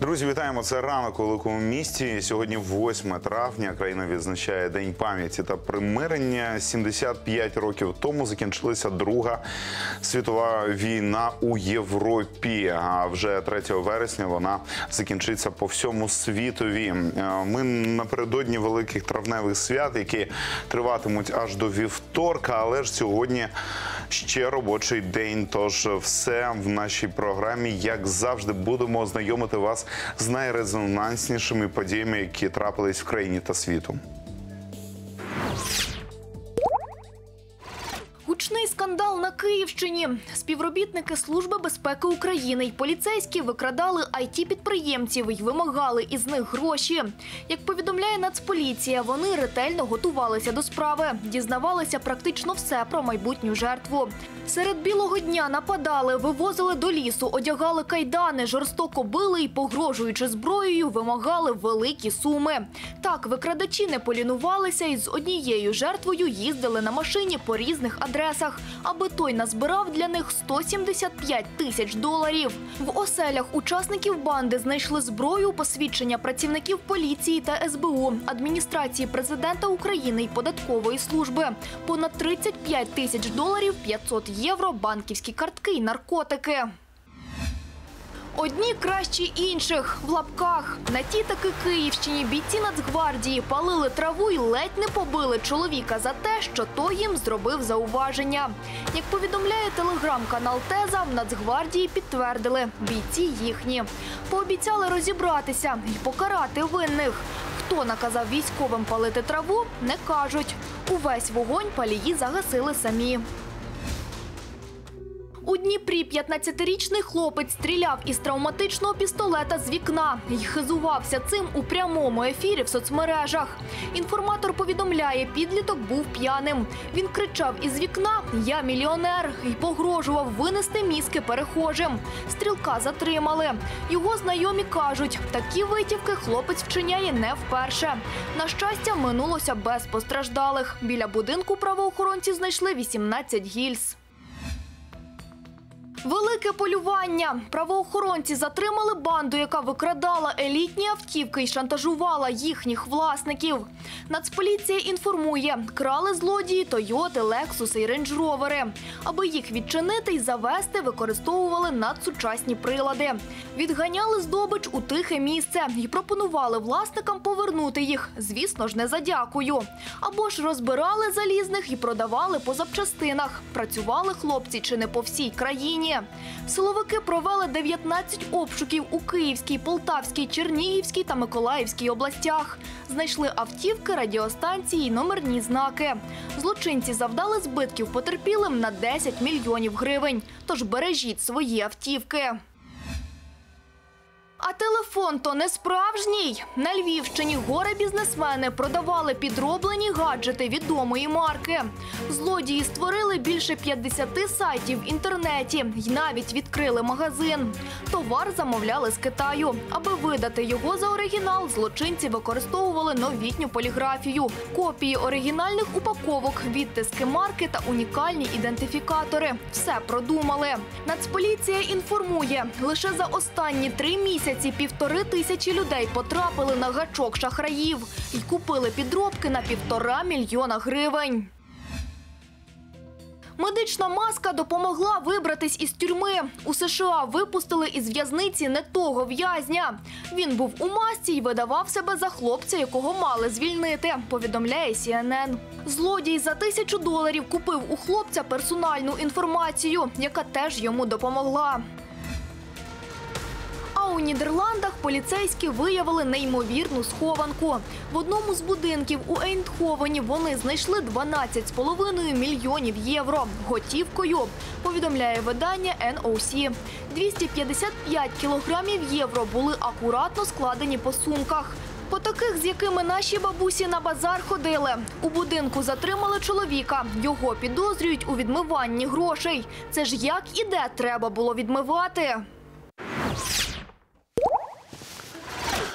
Друзі, вітаємо! Це ранок у великому місті. Сьогодні 8 травня. Країна відзначає День пам'яті та примирення. 75 років тому закінчилася Друга світова війна у Європі. А вже 3 вересня вона закінчиться по всьому світові. Ми напередодні великих травневих свят, які триватимуть аж до вівторка. Але ж сьогодні ще робочий день. Тож все в нашій програмі, як завжди, будемо ознайомити вас з найрезонанснішими подіями, які трапились в країні та світу. Гучний скандал на Київщині. Співробітники Служби безпеки України й поліцейські викрадали IT-підприємців і вимагали із них гроші. Як повідомляє Нацполіція, вони ретельно готувалися до справи, дізнавалися практично все про майбутню жертву. Серед білого дня нападали, вивозили до лісу, одягали кайдани, жорстоко били і, погрожуючи зброєю, вимагали великі суми. Так, викрадачі не полінувалися і з однією жертвою їздили на машині по різних адресах, аби той назбирав для них 175 тисяч доларів. В оселях учасників банди знайшли зброю, посвідчення працівників поліції та СБУ, адміністрації президента України і податкової служби, понад 35 тисяч доларів, 500 євро, банківські картки і наркотики. Одні кращі інших, в лапках. На тій таки Київщині бійці Нацгвардії палили траву і ледь не побили чоловіка за те, що той їм зробив зауваження. Як повідомляє телеграм-канал «Теза», в Нацгвардії підтвердили – бійці їхні. Пообіцяли розібратися і покарати винних. Хто наказав військовим палити траву – не кажуть. Увесь вогонь палії загасили самі. У Дніпрі 15-річний хлопець стріляв із травматичного пістолета з вікна і хизувався цим у прямому ефірі в соцмережах. Інформатор повідомляє, підліток був п'яним. Він кричав із вікна «Я мільйонер» і погрожував винести мізки перехожим. Стрілка затримали. Його знайомі кажуть, такі витівки хлопець вчиняє не вперше. На щастя, минулося без постраждалих. Біля будинку правоохоронці знайшли 18 гільз. Велике полювання. Правоохоронці затримали банду, яка викрадала елітні автівки і шантажувала їхніх власників. Нацполіція інформує, крали злодії Тойоти, Лексуси і Рейндж-Ровери. Аби їх відчинити і завести, використовували надсучасні прилади. Відганяли здобич у тихе місце і пропонували власникам повернути їх, звісно ж, не за дякую. Або ж розбирали залізних і продавали по запчастинах. Працювали хлопці чи не по всій країні. Силовики провели 19 обшуків у Київській, Полтавській, Чернігівській та Миколаївській областях. Знайшли автівки, радіостанції й номерні знаки. Злочинці завдали збитків потерпілим на 10 мільйонів гривень. Тож бережіть свої автівки. А телефон то не справжній. На Львівщині горе-бізнесмени продавали підроблені гаджети відомої марки. Злодії створили більше 50 сайтів в інтернеті і навіть відкрили магазин. Товар замовляли з Китаю. Аби видати його за оригінал, злочинці використовували новітню поліграфію, копії оригінальних упаковок, відтиски марки та унікальні ідентифікатори. Все продумали. Нацполіція інформує, лише за останні 3 місяці 1500 людей потрапили на гачок шахраїв і купили підробки на 1,5 мільйона гривень. Медична маска допомогла вибратись із тюрми. У США випустили із в'язниці не того в'язня. Він був у масці і видавав себе за хлопця, якого мали звільнити, повідомляє CNN. Злодій за $1000 купив у хлопця персональну інформацію, яка теж йому допомогла. А у Нідерландах поліцейські виявили неймовірну схованку. В одному з будинків у Ейндховені вони знайшли 12,5 мільйонів євро готівкою, повідомляє видання NOC. 255 кілограмів євро були акуратно складені по сумках. По таких, з якими наші бабусі на базар ходили. У будинку затримали чоловіка. Його підозрюють у відмиванні грошей. Це ж як і де треба було відмивати?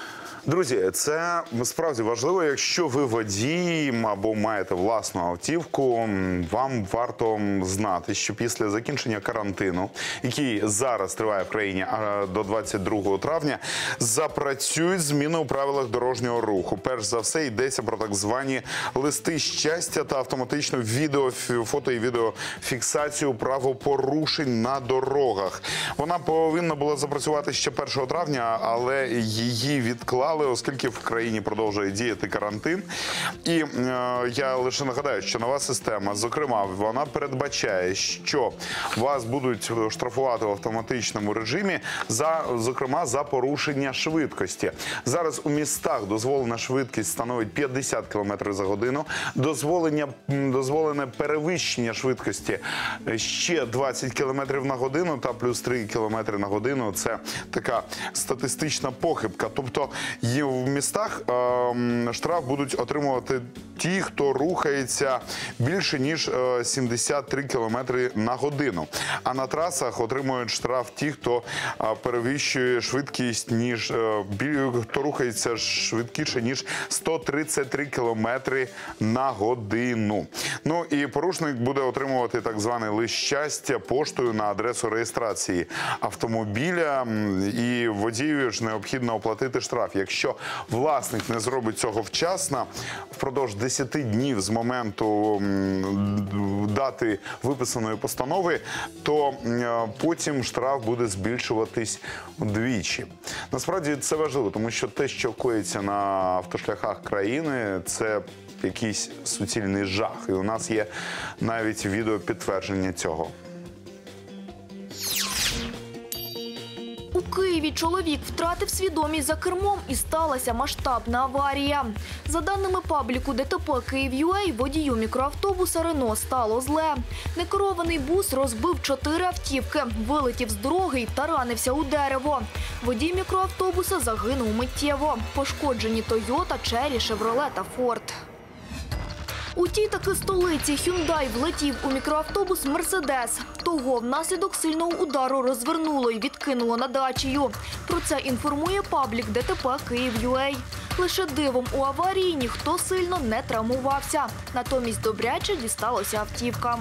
Друзі, це справді важливо, якщо ви водій або маєте власну автівку, вам варто знати, що після закінчення карантину, який зараз триває в країні до 22 травня, запрацюють зміни у правилах дорожнього руху. Перш за все йдеться про так звані листи щастя та автоматичну фото- і відеофіксацію правопорушень на дорогах. Вона повинна була запрацювати ще 1 травня, але її відклали, оскільки в країні продовжує діяти карантин. І я лише нагадаю, що нова система, зокрема, вона передбачає, що вас будуть штрафувати в автоматичному режимі, зокрема, за порушення швидкості. Зараз у містах дозволена швидкість становить 50 км за годину, дозволене перевищення швидкості ще 20 км на годину та плюс 3 км на годину. Це така статистична похибка. Тобто в містах штраф будуть отримувати ті, хто рухається більше, ніж 73 км на годину. А на трасах отримують штраф ті, хто перевищує швидкість, хто рухається швидкіше, ніж 133 км на годину. Ну і порушник буде отримувати так званий лист щастя поштою на адресу реєстрації автомобіля, і водію ж необхідно оплатити штраф. Якщо власник не зробить цього вчасно, впродовж 10 днів з моменту дати виписаної постанови, то потім штраф буде збільшуватись вдвічі. Насправді це важливо, тому що те, що коїться на автошляхах країни, це якийсь суцільний жах. І у нас є навіть відео підтвердження цього. У Києві чоловік втратив свідомість за кермом і сталася масштабна аварія. За даними пабліку ДТП Київ.ua, водію мікроавтобуса «Рено» стало зле. Некерований бус розбив 4 автівки, вилетів з дороги і таранився у дерево. Водій мікроавтобуса загинув миттєво. Пошкоджені «Тойота», «Черрі», «Шевроле» та «Форд». У тій таки столиці Hyundai влетів у мікроавтобус «Мерседес». Того внаслідок сильного удару розвернуло і відкинуло на дачею. Про це інформує паблік ДТП Київ.ua. Лише дивом у аварії ніхто сильно не травмувався. Натомість добряче дісталося автівкам.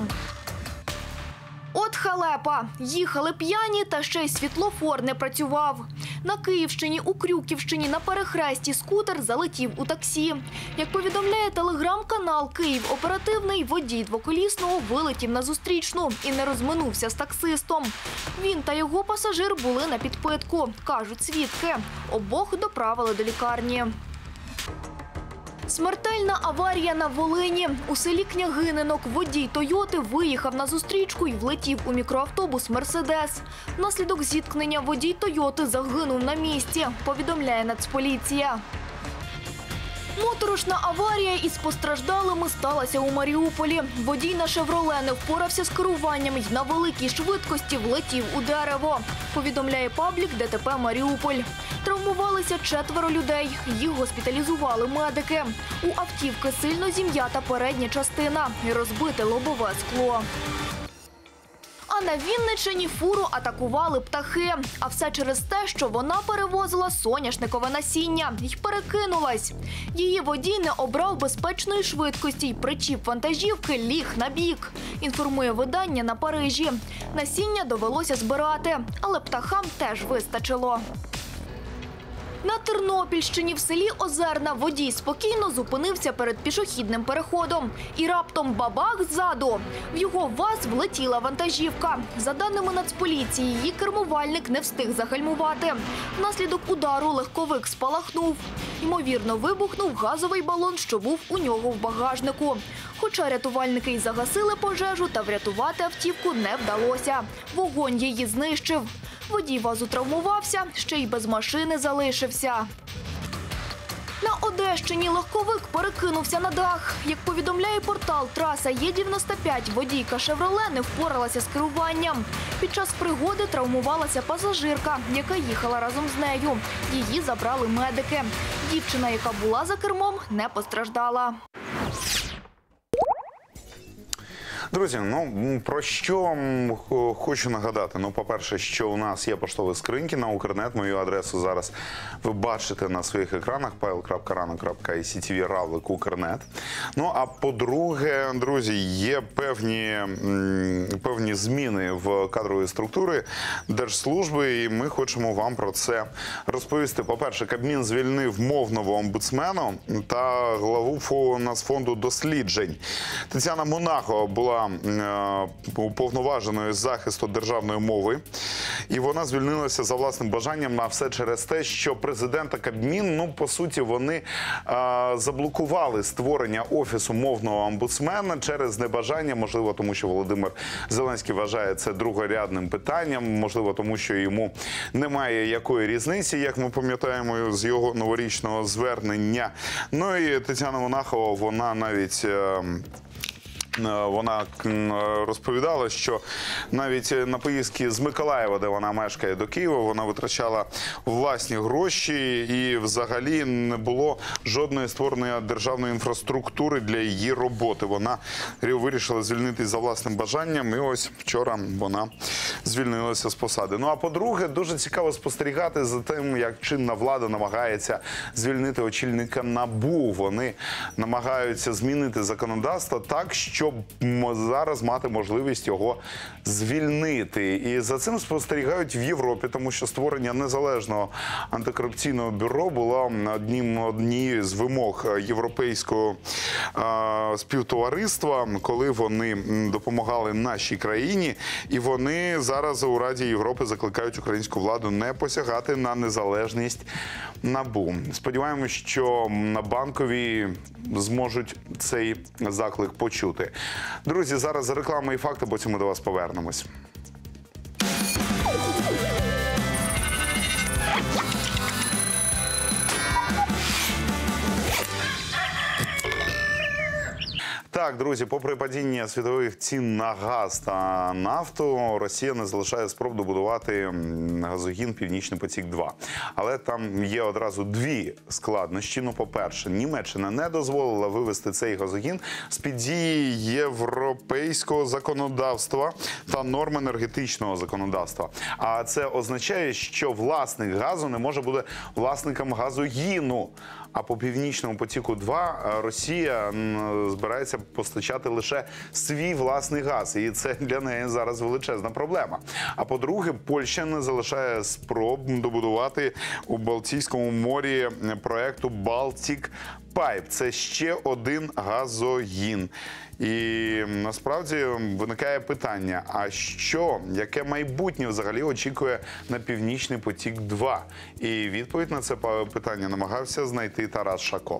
От халепа! Їхали п'яні, та ще й світлофор не працював. На Київщині, у Крюківщині, на перехресті скутер залетів у таксі. Як повідомляє телеграм-канал «Київ Оперативний», водій двоколісного вилетів на зустрічну і не розминувся з таксистом. Він та його пасажир були на підпитку, кажуть свідки. Обох доправили до лікарні. Смертельна аварія на Волині. У селі Княгининок водій «Тойоти» виїхав на зустрічку і влетів у мікроавтобус «Мерседес». Внаслідок зіткнення водій «Тойоти» загинув на місці, повідомляє Нацполіція. Моторошна аварія із постраждалими сталася у Маріуполі. Водій на «Шевроле» не впорався з керуванням і на великій швидкості влетів у дерево, повідомляє паблік ДТП Маріуполь. Травмувалися 4 людей. Їх госпіталізували медики. У автівки сильно зім'ята передня частина і розбите лобове скло. А на Вінниччині фуру атакували птахи. А все через те, що вона перевозила соняшникове насіння і перекинулась. Її водій не обрав безпечної швидкості і причіп вантажівки ліг на бік, інформує видання «На Парижі». Насіння довелося збирати, але птахам теж вистачило. На Тернопільщині в селі Озерна водій спокійно зупинився перед пішохідним переходом. І раптом бабах ззаду. В його ВАЗ влетіла вантажівка. За даними Нацполіції, її кермувальник не встиг загальмувати. Внаслідок удару легковик спалахнув. Ймовірно, вибухнув газовий балон, що був у нього в багажнику. Хоча рятувальники й загасили пожежу, та врятувати автівку не вдалося. Вогонь її знищив. Водій ВАЗу травмувався, ще й без машини залишився. На Одещині легковик перекинувся на дах. Як повідомляє портал «Траса Є-95», водійка «Шевроле» не впоралася з керуванням. Під час пригоди травмувалася пасажирка, яка їхала разом з нею. Її забрали медики. Дівчина, яка була за кермом, не постраждала. Друзі, про що хочу нагадати? По-перше, що у нас є поштові скриньки на Укрнет. Мою адресу зараз ви бачите на своїх екранах pavel.rano.ictv.ravlik.Укрнет. А по-друге, друзі, є певні зміни в кадровій структурі держслужби, і ми хочемо вам про це розповісти. По-перше, Кабмін звільнив мовного омбудсмена та главу Нацфонду досліджень. Тетяна Монахова була уповноваженою з захисту державної мови, і вона звільнилася за власним бажанням, а все через те, що президент та Кабмін, по суті, вони заблокували створення офісу мовного омбудсмена через небажання, можливо, тому що Володимир Зеленський вважає це другорядним питанням, можливо, тому що йому немає якої різниці, як ми пам'ятаємо з його новорічного звернення. І Тетяна Монахова, вона навіть розповідала, що навіть на поїздки з Миколаєва, де вона мешкає, до Києва, вона витрачала власні гроші і взагалі не було жодної створеної державної інфраструктури для її роботи. Вона вирішила звільнитися за власним бажанням, і ось вчора вона звільнилася з посади. А по-друге, дуже цікаво спостерігати за тим, як чинна влада намагається звільнити очільника НАБУ. Вони намагаються змінити законодавство так, щоб зараз мати можливість його звільнити. І за цим спостерігають в Європі, тому що створення незалежного антикорупційного бюро було однією з вимог європейського співтовариства, коли вони допомагали нашій країні. І вони зараз у Раді Європи закликають українську владу не посягати на незалежність НАБУ. Сподіваємось, що на Банковій зможуть цей заклик почути. Друзі, зараз реклама і факти, потім ми до вас повернемось. Так, друзі, попри падіння світових цін на газ та нафту, Росія не залишає спроб добудувати газогін «Північний потік-2». Але там є одразу дві складнощі. По-перше, Німеччина не дозволила вивести цей газогін з-під дії європейського законодавства та норм енергетичного законодавства. А це означає, що власник газу не може бути власником газогіну. А по «Північному потіку-2» Росія збирається постачати лише свій власний газ. І це для неї зараз величезна проблема. А по-друге, Польща не залишає спроб добудувати у Балтійському морі проекту «Baltic Pipe». Це ще один газогін. І насправді виникає питання, а яке майбутнє взагалі очікує на «Північний потік-2»? І відповідь на це питання намагався знайти Тарас Шако.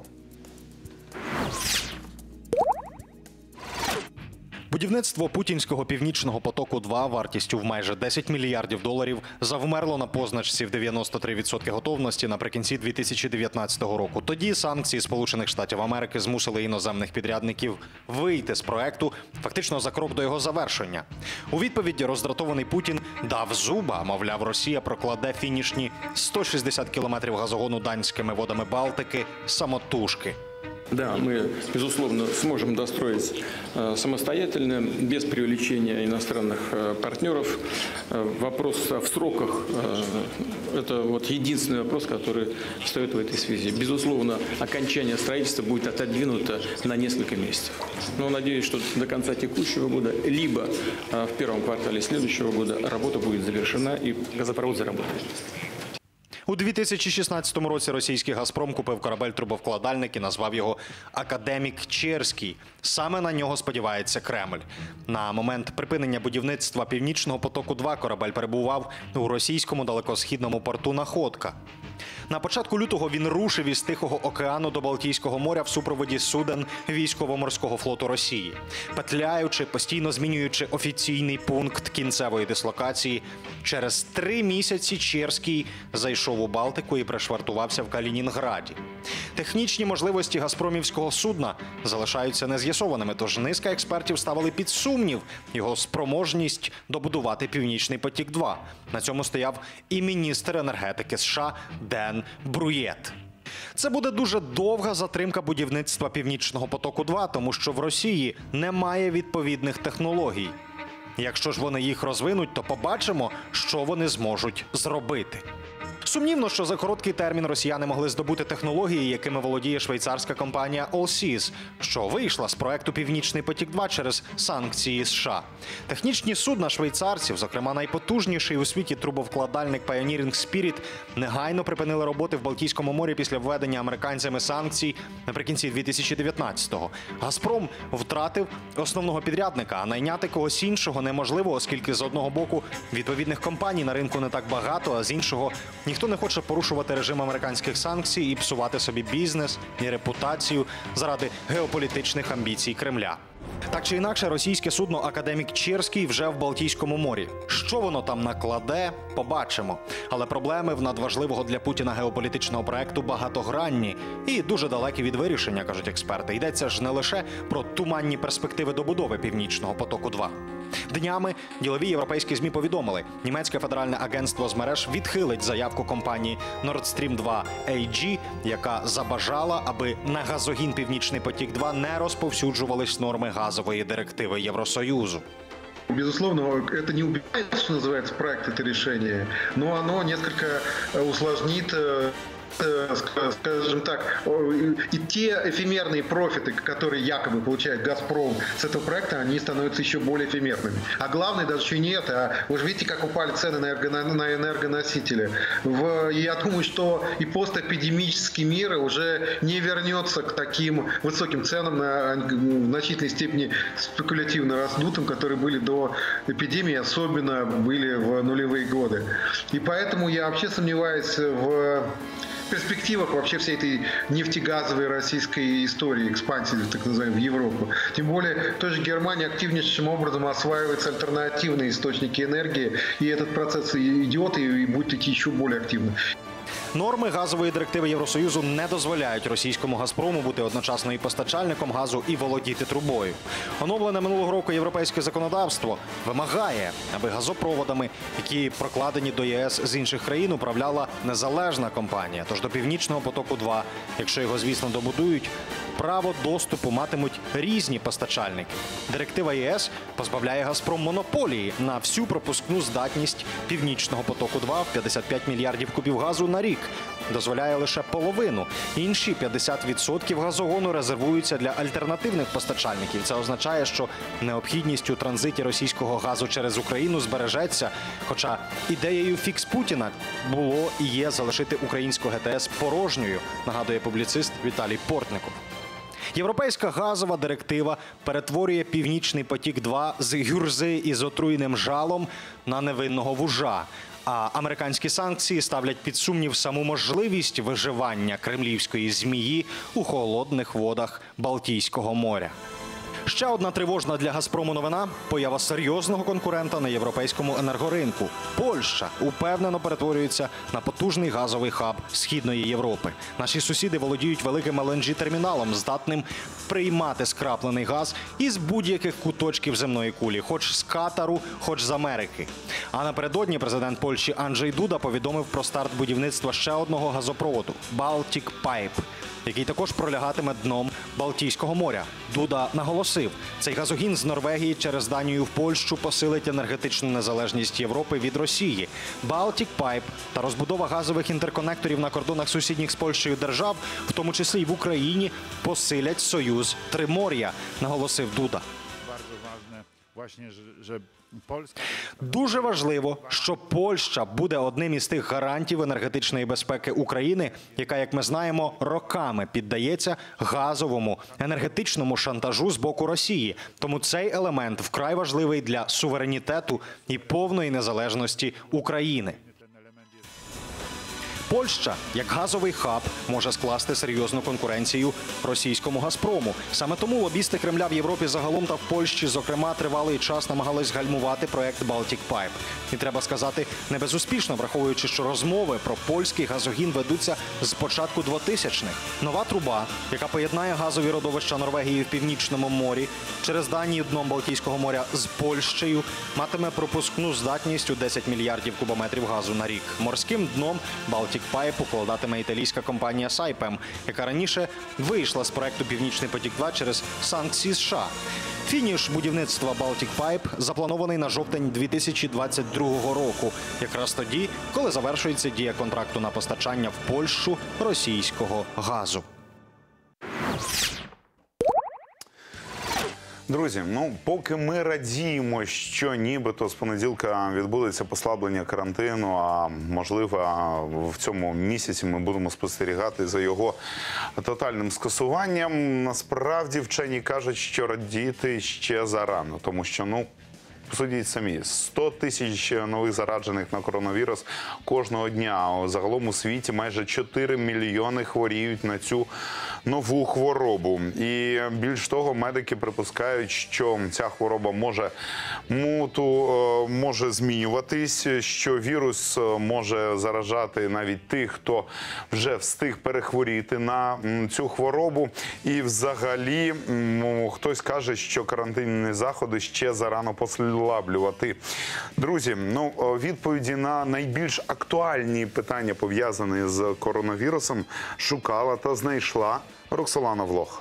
Будівництво путінського «Північного потоку-2» вартістю в майже $10 мільярдів завмерло на позначці в 93% готовності наприкінці 2019 року. Тоді санкції Сполучених Штатів Америки змусили іноземних підрядників вийти з проекту фактично за крок до його завершення. У відповідь роздратований Путін дав зуба, мовляв, Росія прокладе фінішні 160 кілометрів газогону данськими водами Балтики самотужки. Да, мы, безусловно, сможем достроить самостоятельно, без привлечения иностранных партнеров. Вопрос в сроках – это единственный вопрос, который встает в этой связи. Безусловно, окончание строительства будет отодвинуто на несколько месяцев. Но надеюсь, что до конца текущего года, либо в первом квартале следующего года работа будет завершена и газопровод заработает. У 2016 році російський «Газпром» купив корабель-трубовкладальник і назвав його «Академік Черський». Саме на нього сподівається Кремль. На момент припинення будівництва «Північного потоку-2» корабель перебував у російському далекосхідному порту Находка. На початку лютого він рушив із Тихого океану до Балтійського моря в супроводі суден військово-морського флоту Росії. Петляючи, постійно змінюючи офіційний пункт кінцевої дислокації, через 3 місяці Черський зайшов у Балтику і пришвартувався в Калінінграді. Технічні можливості газпромівського судна залишаються нез'ясованими, тож низка експертів ставили під сумнів його спроможність добудувати «Північний потік-2». На цьому стояв і міністр енергетики США Ден Бруєт. Це буде дуже довга затримка будівництва «Північного потоку-2», тому що в Росії немає відповідних технологій. Якщо ж вони їх розвинуть, то побачимо, що вони зможуть зробити. Сумнівно, що за короткий термін росіяни могли здобути технології, якими володіє швейцарська компанія Allseas, що вийшла з проекту «Північний потік-2» через санкції США. Технічні судна швейцарців, зокрема найпотужніший у світі трубовкладальник Pioneering Spirit, негайно припинили роботи в Балтійському морі після введення американцями санкцій наприкінці 2019-го. «Газпром» втратив основного підрядника, а найняти когось іншого неможливо, оскільки з одного боку відповідних компаній на ринку не так багато, а з іншого ніхто не хоче порушувати режим американських санкцій і псувати собі бізнес і репутацію заради геополітичних амбіцій Кремля. Так чи інакше, російське судно «Академік Черський» вже в Балтійському морі. Що воно там накладе, побачимо. Але проблеми в надважливого для Путіна геополітичного проекту багатогранні і дуже далекі від вирішення, кажуть експерти. Йдеться ж не лише про туманні перспективи добудови «Північного потоку-2». Днями ділові європейські ЗМІ повідомили, німецьке федеральне агентство з мереж відхилить заявку компанії Nord Stream 2 AG, яка забажала, аби на газогін «Північний потік-2» не розповсюджувались норми газової директиви Євросоюзу. Безусловно, это не убивает, что называется, проект, это решение, но оно несколько усложнит, скажем так, и те эфемерные профиты, которые якобы получает «Газпром» с этого проекта, они становятся еще более эфемерными. А главное даже еще не это, а вы же видите, как упали цены на энергоносители. Я думаю, что и постэпидемический мир уже не вернется к таким высоким ценам, в значительной степени спекулятивно раздутым, которые были до эпидемии, особенно были в нулевые годы. И поэтому я вообще сомневаюсь в перспективах вообще всей этой нефтегазовой российской истории, экспансии, так называемой, в Европу. Тем более, в той же Германии активнейшим образом осваиваются альтернативные источники энергии, и этот процесс идет и будет идти еще более активно. Норми газової директиви Євросоюзу не дозволяють російському «Газпрому» бути одночасно і постачальником газу, і володіти трубою. Оновлене минулого року європейське законодавство вимагає, аби газопроводами, які прокладені до ЄС з інших країн, управляла незалежна компанія. Тож до «Північного потоку-2», якщо його, звісно, добудують, право доступу матимуть різні постачальники. Директива ЄС позбавляє «Газпром» монополії на всю пропускну здатність «Північного потоку-2» в 55 мільярдів кубів газу на рік. Дозволяє лише половину. Інші 50% газогону резервуються для альтернативних постачальників. Це означає, що необхідність у транзиті російського газу через Україну збережеться. Хоча ідеєю фікс Путіна було і є залишити українську ГТС порожньою, нагадує публіцист Віталій Портников. Європейська газова директива перетворює «Північний потік-2» з гюрзи із отруєним жалом на невинного вужа. А американські санкції ставлять під сумнів саму можливість виживання кремлівської змії у холодних водах Балтійського моря. Ще одна тривожна для «Газпрому» новина – поява серйозного конкурента на європейському енергоринку. Польща упевнено перетворюється на потужний газовий хаб Східної Європи. Наші сусіди володіють великим LNG-терміналом, здатним приймати скраплений газ із будь-яких куточків земної кулі, хоч з Катару, хоч з Америки. А напередодні президент Польщі Анджей Дуда повідомив про старт будівництва ще одного газопроводу – Baltic Pipe, який також пролягатиме дном Балтійського моря. Дуда наголосив, цей газогін з Норвегії через Данію в Польщу посилить енергетичну незалежність Європи від Росії. Baltic Pipe та розбудова газових інтерконекторів на кордонах сусідніх з Польщею держав, в тому числі й в Україні, посилять союз Тримор'я, наголосив Дуда. Дуже важливо, що Польща буде одним із тих гарантів енергетичної безпеки України, яка, як ми знаємо, роками піддається газовому енергетичному шантажу з боку Росії. Тому цей елемент вкрай важливий для суверенітету і повної незалежності України. Польща, як газовий хаб, може скласти серйозну конкуренцію російському «Газпрому». Саме тому лобісти Кремля в Європі загалом та в Польщі, зокрема, тривалий час намагались гальмувати проект Baltic Pipe. І треба сказати, не безуспішно, враховуючи, що розмови про польський газогін ведуться з початку 2000-х. Нова труба, яка поєднає газові родовища Норвегії в Північному морі, через Данію дном Балтійського моря з Польщею, матиме пропускну здатність у 10 мільярдів кубометрів газу на рік. Морським дном Baltic Baltic Pipe укладатиме італійська компанія Saipem, яка раніше вийшла з проекту «Північний потік-2» через санкції США. Фініш будівництва Baltic Pipe запланований на жовтень 2022 року, якраз тоді, коли завершується дія контракту на постачання в Польщу російського газу. Друзі, поки ми радіємо, що нібито з понеділка відбудеться послаблення карантину, а можливо в цьому місяці ми будемо спостерігати за його тотальним скасуванням, насправді вчені кажуть, що радіти ще зарано, тому що, судіть самі, 100 тисяч нових заражених на коронавірус кожного дня. Загалом у світі майже 4 мільйони хворіють на цю нову хворобу. І більш того, медики припускають, що ця хвороба може змінюватись, що вірус може заражати навіть тих, хто вже встиг перехворіти на цю хворобу. І взагалі хтось каже, що карантинні заходи ще зарано послаблювати. Друзі, відповіді на найбільш актуальні питання, пов'язані з коронавірусом, шукала та знайшла Роксолана Влох.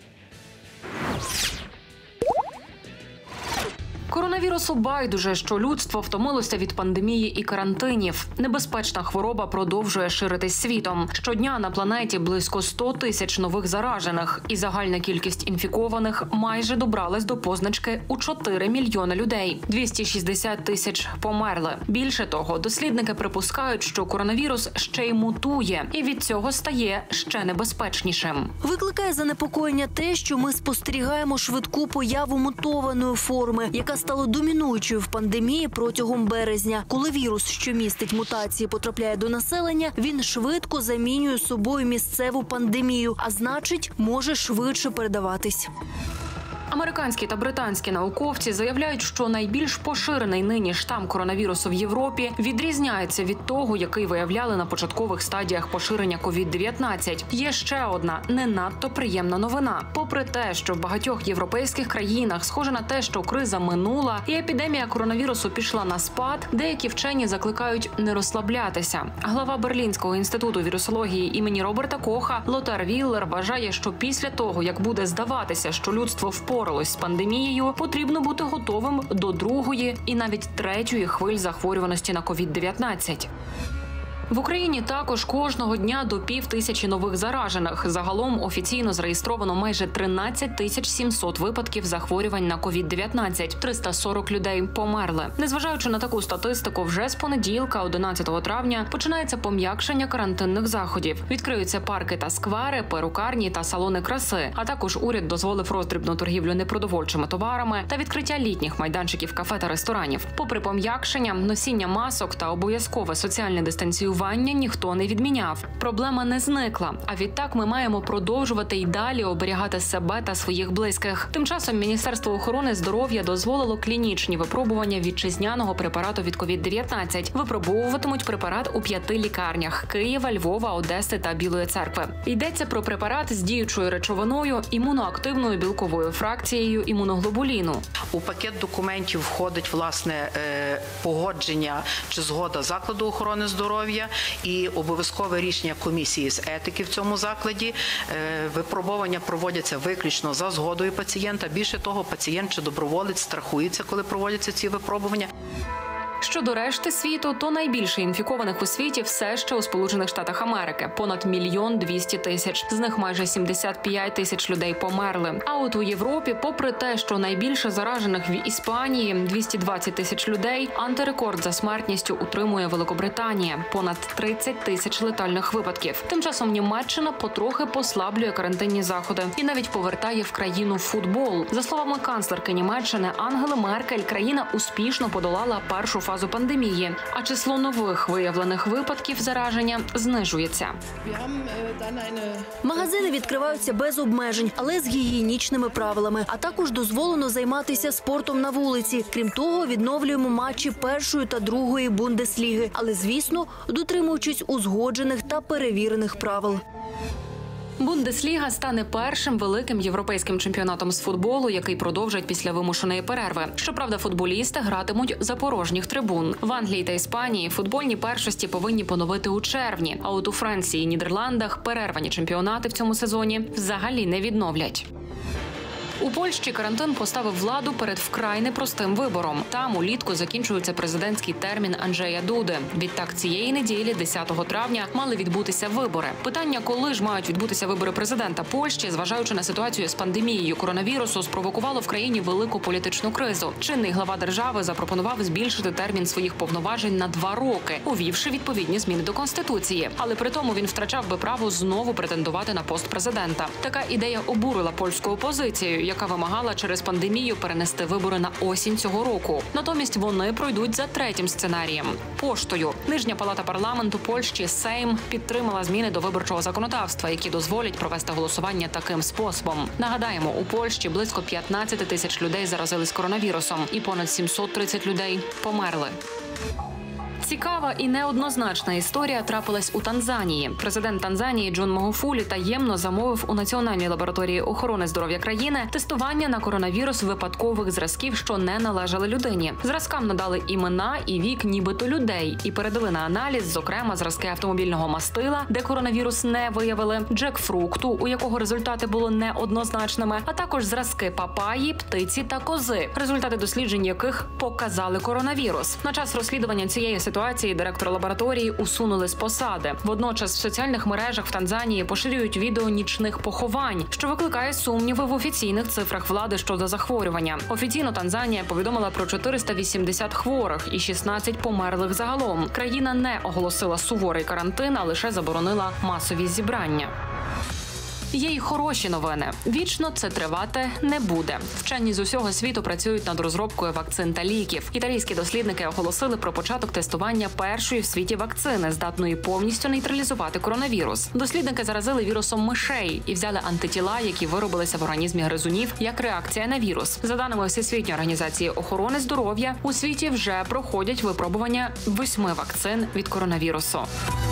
Коронавірусу байдуже, що людство втомилося від пандемії і карантинів. Небезпечна хвороба продовжує ширитись світом. Щодня на планеті близько 100 тисяч нових заражених. І загальна кількість інфікованих майже добралась до позначки у 4 мільйони людей. 260 тисяч померли. Більше того, дослідники припускають, що коронавірус ще й мутує. І від цього стає ще небезпечнішим. Викликає занепокоєння те, що ми спостерігаємо швидку появу мутованої форми, яка стало домінуючою в пандемії протягом березня. Коли вірус, що містить мутації, потрапляє до населення, він швидко замінює собою місцеву пандемію, а значить, може швидше передаватись. Американські та британські науковці заявляють, що найбільш поширений нині штам коронавірусу в Європі відрізняється від того, який виявляли на початкових стадіях поширення COVID-19. Є ще одна не надто приємна новина. Попри те, що в багатьох європейських країнах схоже на те, що криза минула і епідемія коронавірусу пішла на спад, деякі вчені закликають не розслаблятися. Глава Берлінського інституту вірусології імені Роберта Коха Лотар Віллер вважає, що після того, як буде здаватися, що людство впоралось з пандемією, потрібно бути готовим до другої і навіть третьої хвиль захворюваності на COVID-19. В Україні також кожного дня до 5000 нових заражених. Загалом офіційно зареєстровано майже 13 700 випадків захворювань на COVID-19. 340 людей померли. Незважаючи на таку статистику, вже з понеділка, 11 травня, починається пом'якшення карантинних заходів. Відкриються парки та сквери, перукарні та салони краси. А також уряд дозволив роздрібну торгівлю непродовольчими товарами та відкриття літніх майданчиків кафе та ресторанів. Попри пом'якшення, носіння масок та обов'язкове соціальне дистанціювання ніхто не відміняв. Проблема не зникла, а відтак ми маємо продовжувати й далі оберігати себе та своїх близьких. Тим часом Міністерство охорони здоров'я дозволило клінічні випробування вітчизняного препарату від COVID-19. Випробовуватимуть препарат у 5 лікарнях – Києва, Львова, Одеси та Білої Церкви. Йдеться про препарат з діючою речовиною, імуноактивною білковою фракцією імуноглобуліну. У пакет документів входить, власне, погодження чи згода закладу охорони здоров'я і обов'язкове рішення комісії з етики в цьому закладі. Випробування проводяться виключно за згодою пацієнта. Більше того, пацієнт чи доброволець страхується, коли проводяться ці випробування. Щодо решти світу, то найбільше інфікованих у світі все ще у Сполучених Штатах Америки – понад 1 200 000. З них майже 75 тисяч людей померли. А от у Європі, попри те, що найбільше заражених в Іспанії – 220 тисяч людей, антирекорд за смертністю утримує Великобританія – понад 30 тисяч летальних випадків. Тим часом Німеччина потрохи послаблює карантинні заходи і навіть повертає в країну футбол. За словами канцлерки Німеччини Ангели Меркель, країна успішно подолала першу фазу пандемії, а число нових виявлених випадків зараження знижується. Магазини відкриваються без обмежень, але з гігієнічними правилами. А також дозволено займатися спортом на вулиці. Крім того, відновлюємо матчі першої та другої Бундесліги. Але, звісно, дотримуючись узгоджених та перевірених правил. Бундесліга стане першим великим європейським чемпіонатом з футболу, який продовжать після вимушеної перерви. Щоправда, футболісти гратимуть за порожніх трибун. В Англії та Іспанії футбольні першості повинні поновити у червні, а от у Франції і Нідерландах перервані чемпіонати в цьому сезоні взагалі не відновлять. У Польщі карантин поставив владу перед вкрай непростим вибором. Там улітку закінчується президентський термін Анджея Дуди. Відтак цієї неділі, 10 травня, мали відбутися вибори. Питання, коли ж мають відбутися вибори президента Польщі, зважаючи на ситуацію з пандемією коронавірусу, спровокувало в країні велику політичну кризу. Чинний глава держави запропонував збільшити термін своїх повноважень на 2 роки, увівши відповідні зміни до Конституції. Але при тому він втрачав би право знову претендувати на пост президента. Така ідея обурила польську опозицію, яка вимагала через пандемію перенести вибори на осінь цього року. Натомість вони пройдуть за третім сценарієм – поштою. Нижня палата парламенту Польщі Сейм підтримала зміни до виборчого законодавства, які дозволять провести голосування таким способом. Нагадаємо, у Польщі близько 15 тисяч людей заразились коронавірусом і понад 730 людей померли. Цікава і неоднозначна історія трапилась у Танзанії. Президент Танзанії Джон Магуфулі таємно замовив у Національній лабораторії охорони здоров'я країни тестування на коронавірус випадкових зразків, що не належали людині. Зразкам надали імена і вік нібито людей і передали на аналіз, зокрема, зразки автомобільного мастила, де коронавірус не виявили, джекфрукту, у якого результати були неоднозначними, а також зразки папаї, птиці та кози, результати досліджень яких показали коронавірус. На час розслідування цієї ситуації директора лабораторії усунули з посади. Водночас в соціальних мережах в Танзанії поширюють відео нічних поховань, що викликає сумніви в офіційних цифрах влади щодо захворювання. Офіційно Танзанія повідомила про 480 хворих і 16 померлих загалом. Країна не оголосила суворий карантин, а лише заборонила масові зібрання. Є й хороші новини. Вічно це тривати не буде. Вчені з усього світу працюють над розробкою вакцин та ліків. Італійські дослідники оголосили про початок тестування першої в світі вакцини, здатної повністю нейтралізувати коронавірус. Дослідники заразили вірусом мишей і взяли антитіла, які виробилися в організмі гризунів, як реакція на вірус. За даними Всесвітньої організації охорони здоров'я, у світі вже проходять випробування 8 вакцин від коронавірусу.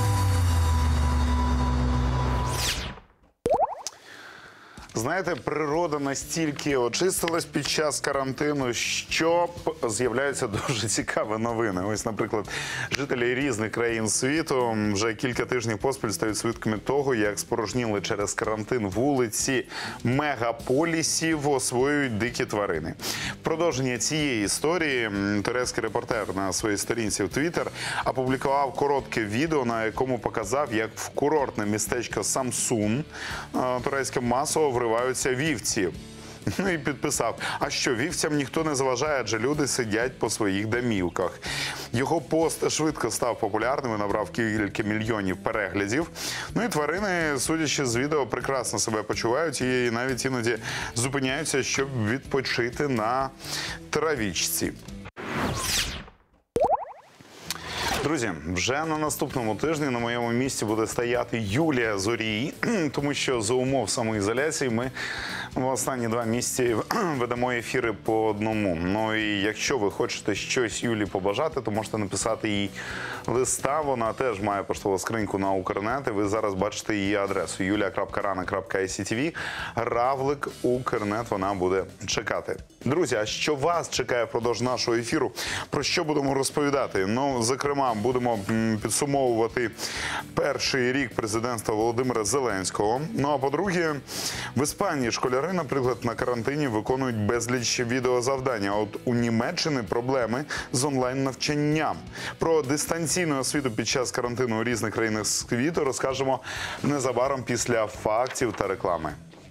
Знаєте, природа настільки очистилась під час карантину, що з'являються дуже цікаві новини. Ось, наприклад, жителі різних країн світу вже кілька тижнів поспіль стають свідками того, як спорожніли через карантин вулиці мегаполісів, освоюють дикі тварини. В продовження цієї історії турецький репортер на своїй сторінці в Твіттер опублікував коротке відео, на якому показав, як в курортне містечко Самсун турецьке масово вриваються вівці. Ну і підписав, а що, вівцям ніхто не заважає, адже люди сидять по своїх домівках. Його пост швидко став популярним і набрав кілька мільйонів переглядів. Ну і тварини, судячи з відео, прекрасно себе почувають і навіть іноді зупиняються, щоб відпочити на травічці. Друзі, вже на наступному тижні на моєму місці буде стояти Юлія Зорій, тому що за умов самоізоляції ми в останні 2 місяці ведемо ефіри по одному. Ну і якщо ви хочете щось Юлі побажати, то можете написати їй листа. Вона теж має поштову скриньку на Укрнет, і ви зараз бачите її адресу julia.rana.ictv, равлик Укрнет, вона буде чекати. Друзі, а що вас чекає впродовж нашого ефіру? Про що будемо розповідати? Ну, зокрема, будемо підсумовувати перший рік президентства Володимира Зеленського. Ну, а по-друге, в Іспанії школяри, наприклад, на карантині виконують безліч відеозавдання. От у Німеччині проблеми з онлайн-навчанням. Про дистанційну освіту під час карантину у різних країнах світу розкажемо незабаром після фактів та реклами.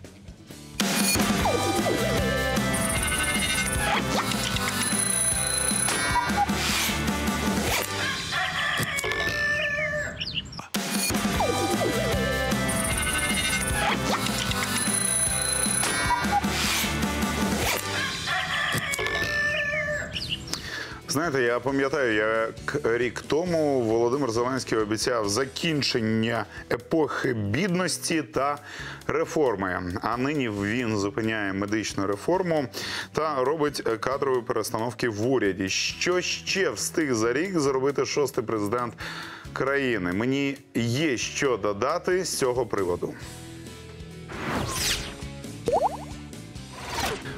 Знаєте, я пам'ятаю, як рік тому Володимир Зеленський обіцяв закінчення епохи бідності та реформи. А нині він зупиняє медичну реформу та робить кадрові перестановки в уряді. Що ще встиг за рік зробити 6-й президент країни? Мені є що додати з цього приводу.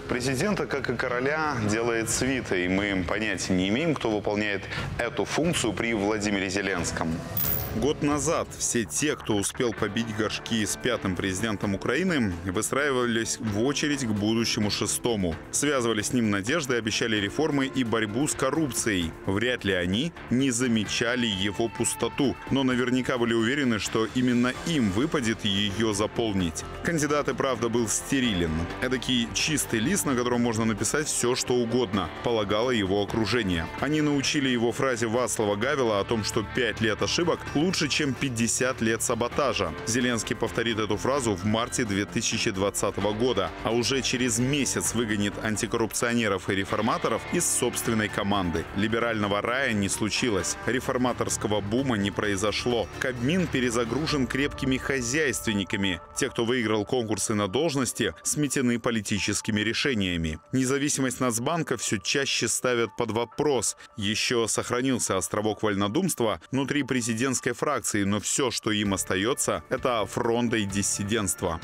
Президента, как и короля, делает свита, и мы понятия не имеем, кто выполняет эту функцию при Владимире Зеленском. Год назад все те, кто успел побить горшки с пятым президентом Украины, выстраивались в очередь к будущему шестому. Связывали с ним надежды, обещали реформы и борьбу с коррупцией. Вряд ли они не замечали его пустоту, но наверняка были уверены, что именно им выпадет ее заполнить. Кандидат и правда был стерилен. Эдакий чистый лист, на котором можно написать все, что угодно, полагало его окружение. Они научили его фразе Вацлава Гавела о том, что 5 лет ошибок лучше, чем 50 лет саботажа. Зеленский повторит эту фразу в марте 2020 года, а уже через месяц выгонит антикоррупционеров и реформаторов из собственной команды. Либерального рая не случилось, реформаторского бума не произошло. Кабмин перезагружен крепкими хозяйственниками. Те, кто выиграл конкурсы на должности, сметены политическими решениями. Независимость Нацбанка все чаще ставят под вопрос. Еще сохранился островок вольнодумства внутри президентской фракции, но все, что им остается, это фронта и диссидентство.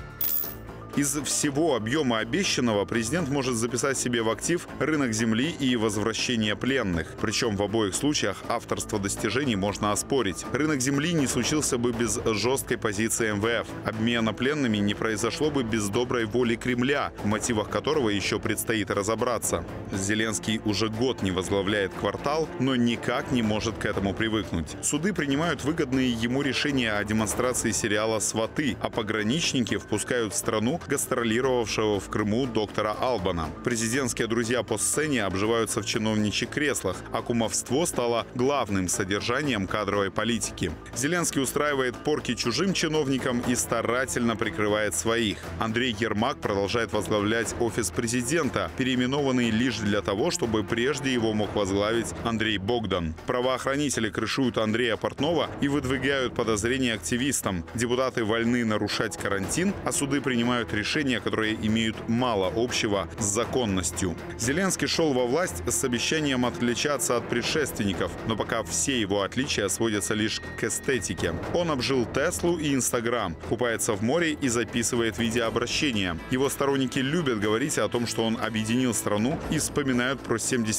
Из всего объема обещанного президент может записать себе в актив рынок земли и возвращение пленных. Причем в обоих случаях авторство достижений можно оспорить. Рынок земли не случился бы без жесткой позиции МВФ. Обмена пленными не произошло бы без доброй воли Кремля, в мотивах которого еще предстоит разобраться. Зеленский уже год не возглавляет «Квартал», но никак не может к этому привыкнуть. Суды принимают выгодные ему решения о демонстрации сериала «Сваты», а пограничники впускают в страну гастролировавшего в Крыму доктора Албана. Президентские друзья по сцене обживаются в чиновничьих креслах, а кумовство стало главным содержанием кадровой политики. Зеленский устраивает порки чужим чиновникам и старательно прикрывает своих. Андрей Ермак продолжает возглавлять офис президента, переименованный лишь для того, чтобы прежде его мог возглавить Андрей Богдан. Правоохранители крышуют Андрея Портнова и выдвигают подозрения активистам. Депутаты вольны нарушать карантин, а суды принимают решения, которые имеют мало общего с законностью. Зеленский шел во власть с обещанием отличаться от предшественников, но пока все его отличия сводятся лишь к эстетике. Он обжил Теслу и Инстаграм, купается в море и записывает видеообращения. Его сторонники любят говорить о том, что он объединил страну, и вспоминают про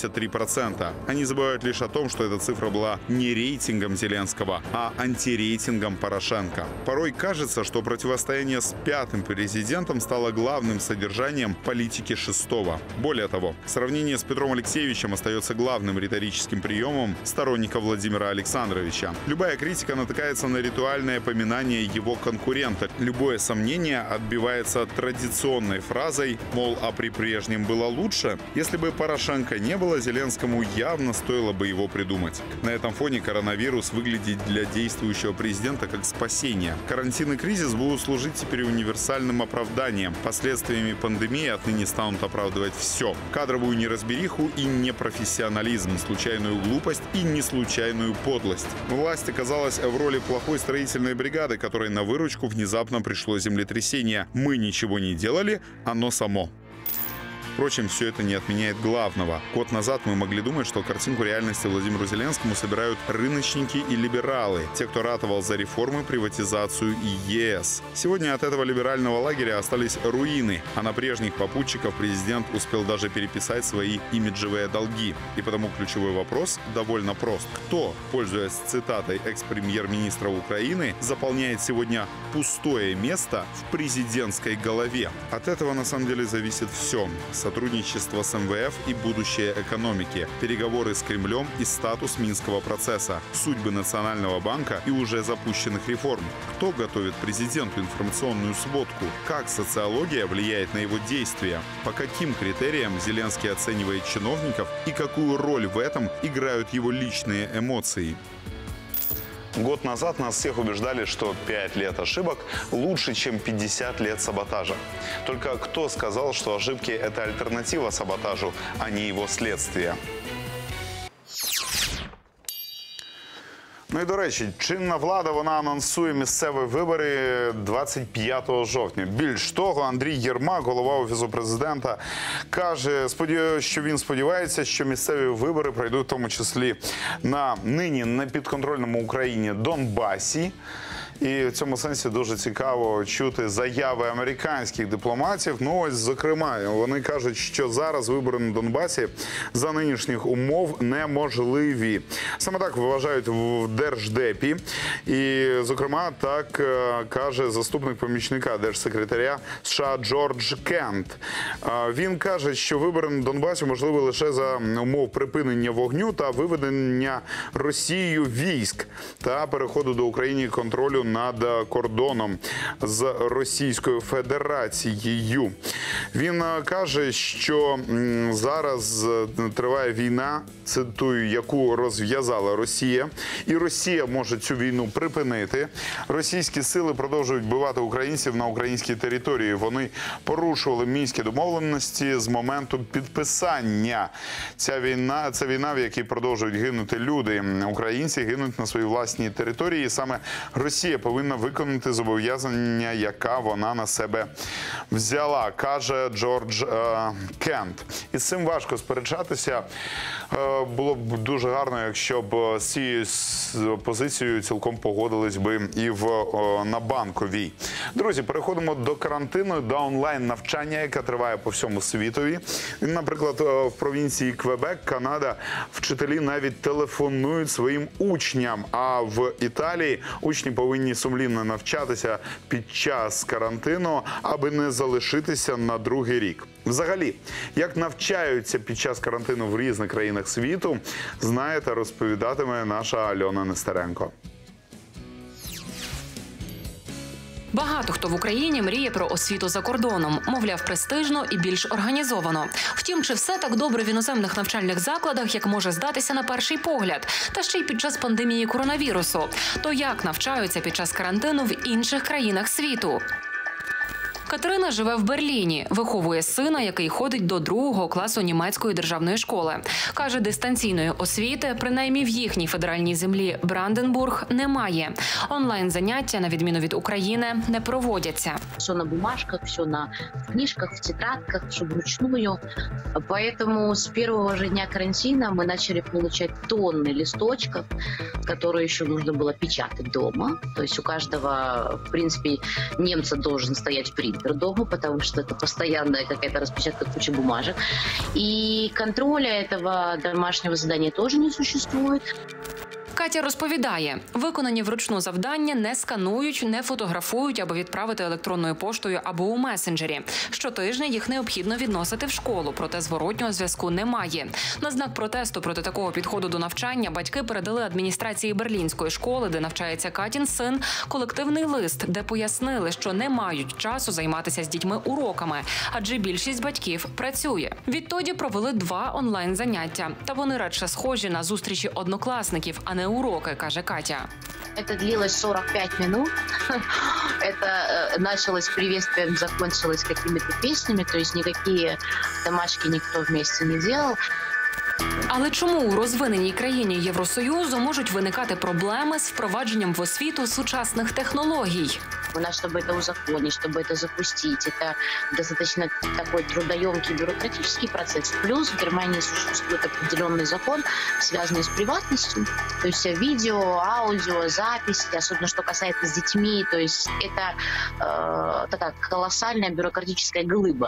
73%. Они забывают лишь о том, что эта цифра была не рейтингом Зеленского, а антирейтингом Порошенко. Порой кажется, что противостояние с пятым президентом стало главным содержанием политики шестого. Более того, сравнение с Петром Алексеевичем остается главным риторическим приемом сторонников Владимира Александровича. Любая критика натыкается на ритуальное поминание его конкурента. Любое сомнение отбивается традиционной фразой, мол, а при прежнем было лучше. Если бы Порошенко не было, Зеленскому явно стоило бы его придумать. На этом фоне коронавирус выглядит для действующего президента как спасение. Карантин и кризис будут служить теперь универсальным оправданием. Последствиями пандемии отныне станут оправдывать все. Кадровую неразбериху и непрофессионализм, случайную глупость и неслучайную подлость. Власть оказалась в роли плохой строительной бригады, которой на выручку внезапно пришло землетрясение. Мы ничего не делали, оно само. Впрочем, все это не отменяет главного. Год назад мы могли думать, что картинку реальности Владимиру Зеленскому собирают рыночники и либералы, те, кто ратовал за реформы, приватизацию и ЕС. Сегодня от этого либерального лагеря остались руины, а на прежних попутчиков президент успел даже переписать свои имиджевые долги. И потому ключевой вопрос довольно прост. Кто, пользуясь цитатой экс-премьер-министра Украины, заполняет сегодня пустое место в президентской голове? От этого на самом деле зависит все. Сотрудничество с МВФ и будущее экономики, переговоры с Кремлем и статус Минского процесса, судьбы Национального банка и уже запущенных реформ. Кто готовит президенту информационную сводку? Как социология влияет на его действия? По каким критериям Зеленский оценивает чиновников и какую роль в этом играют его личные эмоции? Год назад нас всех убеждали, что 5 лет ошибок лучше, чем 50 лет саботажа. Только кто сказал, что ошибки – это альтернатива саботажу, а не его следствие? Ну і, до речі, чинна влада, вона анонсує місцеві вибори 25 жовтня. Більш того, Андрій Єрмак, голова Офісу президента, каже, що він сподівається, що місцеві вибори пройдуть в тому числі на нині непідконтрольному Україні Донбасі. І в цьому сенсі дуже цікаво чути заяви американських дипломатів. Ну ось, зокрема, вони кажуть, що зараз вибори на Донбасі за нинішніх умов неможливі. Саме так вважають в Держдепі. І, зокрема, так каже заступник помічника держсекретаря США Джордж Кент. Він каже, що вибори на Донбасі можливі лише за умов припинення вогню та виведення Росією військ та переходу до України контролю над кордоном з Російською Федерацією. Він каже, що зараз триває війна, цитую, яку розв'язала Росія, і Росія може цю війну припинити. Російські сили продовжують вбивати українців на українській території. Вони порушували мінські домовленості з моменту підписання. Це війна, в якій продовжують гинути люди. Українці гинуть на своїй власній території. І саме Росія повинна виконати зобов'язання, яка вона на себе взяла, каже Джордж Кент. І з цим важко сперечатися. Було б дуже гарно, якщо б з цією позицією цілком погодились би і на Банковій. Друзі, переходимо до карантину, до онлайн-навчання, яке триває по всьому світові. Наприклад, в провінції Квебек, Канада, вчителі навіть телефонують своїм учням, а в Італії учні повинні сумлінно навчатися під час карантину, аби не залишитися на другий рік. Взагалі, як навчаються під час карантину в різних країнах світу, знаєте, розповідатиме наша Альона Нестеренко. Багато хто в Україні мріє про освіту за кордоном. Мовляв, престижно і більш організовано. Втім, чи все так добре в іноземних навчальних закладах, як може здатися на перший погляд? Та ще й під час пандемії коронавірусу. То як навчаються під час карантину в інших країнах світу? Катерина живе в Берліні, виховує сина, який ходить до 2-го класу німецької державної школи. Каже, дистанційної освіти, принаймні в їхній федеральній землі Бранденбург, немає. Онлайн-заняття, на відміну від України, не проводяться. Все на бумажках, все на книжках, в тетрадках, все вручную. Поэтому с первого же дня карантина мы начали получать тонны листочков, которые еще нужно было печатать дома. То есть у каждого, в принципе, немца должен стоять принтер дома, потому что это постоянная какая-то распечатка, куча бумажек. И контроля этого домашнего задания тоже не существует. Катя розповідає, виконані вручну завдання не сканують, не фотографують, аби відправити електронною поштою або у месенджері. Щотижня їх необхідно відносити в школу, проте зворотнього зв'язку немає. На знак протесту проти такого підходу до навчання батьки передали адміністрації берлінської школи, де навчається Катін син, колективний лист, де пояснили, що не мають часу займатися з дітьми уроками, адже більшість батьків працює. Відтоді провели 2 онлайн-заняття. Та вони радше схожі на зустрічі однокласників, а не уроки, каже Катя. Это длилось 45 минут. Это началось приветствием, закончилось какими-то песнями, то есть никакие домашки никто вместе не делал. Але чому у розвиненій країні Євросоюзу можуть виникати проблеми з впровадженням в освіту сучасних технологій? У нас, чтобы это узаконить, чтобы это запустить, это достаточно такой трудоемкий бюрократический процесс. Плюс в Германии существует определенный закон, связанный с приватностью. То есть видео, аудио, записи, особенно что касается с детьми. То есть это такая колоссальная бюрократическая глыба.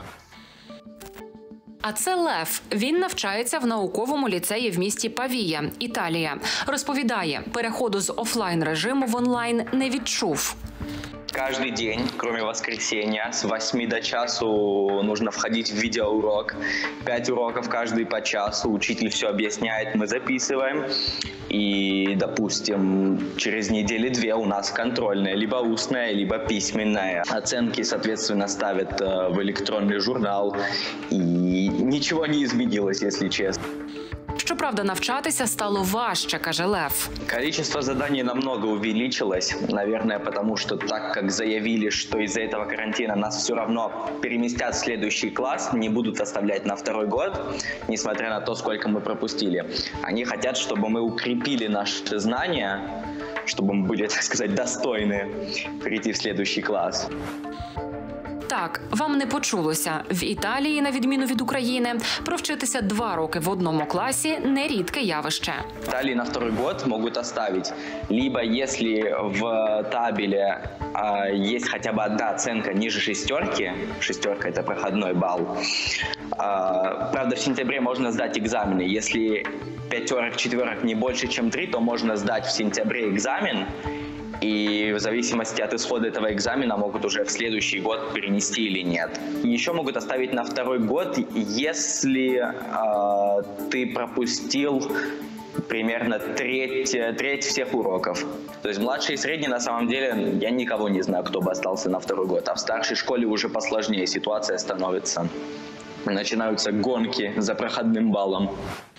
А це Лев. Він навчається в науковому ліцеї в місті Павія, Італія. Розповідає, переходу з офлайн-режиму в онлайн не відчув. Каждый день, кроме воскресенья, с 8 до часу нужно входить в видеоурок. 5 уроков каждый по часу. Учитель все объясняет, мы записываем. И, допустим, через недели-2 у нас контрольная, либо устная, либо письменная. Оценки, соответственно, ставят в электронный журнал. И ничего не изменилось, если честно. Щоправда, навчатися стало важче, каже Лев. Количество заданий намного увеличилось. Наверное, потому что так как заявили, что из-за этого карантина нас все равно переместят в следующий класс, не будут оставлять на 2-й год, несмотря на то, сколько мы пропустили. Они хотят, чтобы мы укрепили наши знания, чтобы мы были, так сказать, достойны перейти в следующий класс. Так, вам не почулося. В Італії, на відміну від України, провчитися 2 роки в одному класі – нерідке явище. В Италии на второй год могут оставить, либо если в табеле есть хотя бы одна оценка ниже 6, 6 – это проходной балл. Правда, в сентябре можно сдать экзамены. Если 5, 4 не больше, чем 3, то можно сдать в сентябре экзамен. И в зависимости от исхода этого экзамена могут уже в следующий год перенести или нет. Еще могут оставить на второй год, если ты пропустил примерно треть всех уроков. То есть младший и средний, на самом деле, я никого не знаю, кто бы остался на второй год. А в старшей школе уже посложнее ситуация становится. Начинаются гонки за проходным баллом.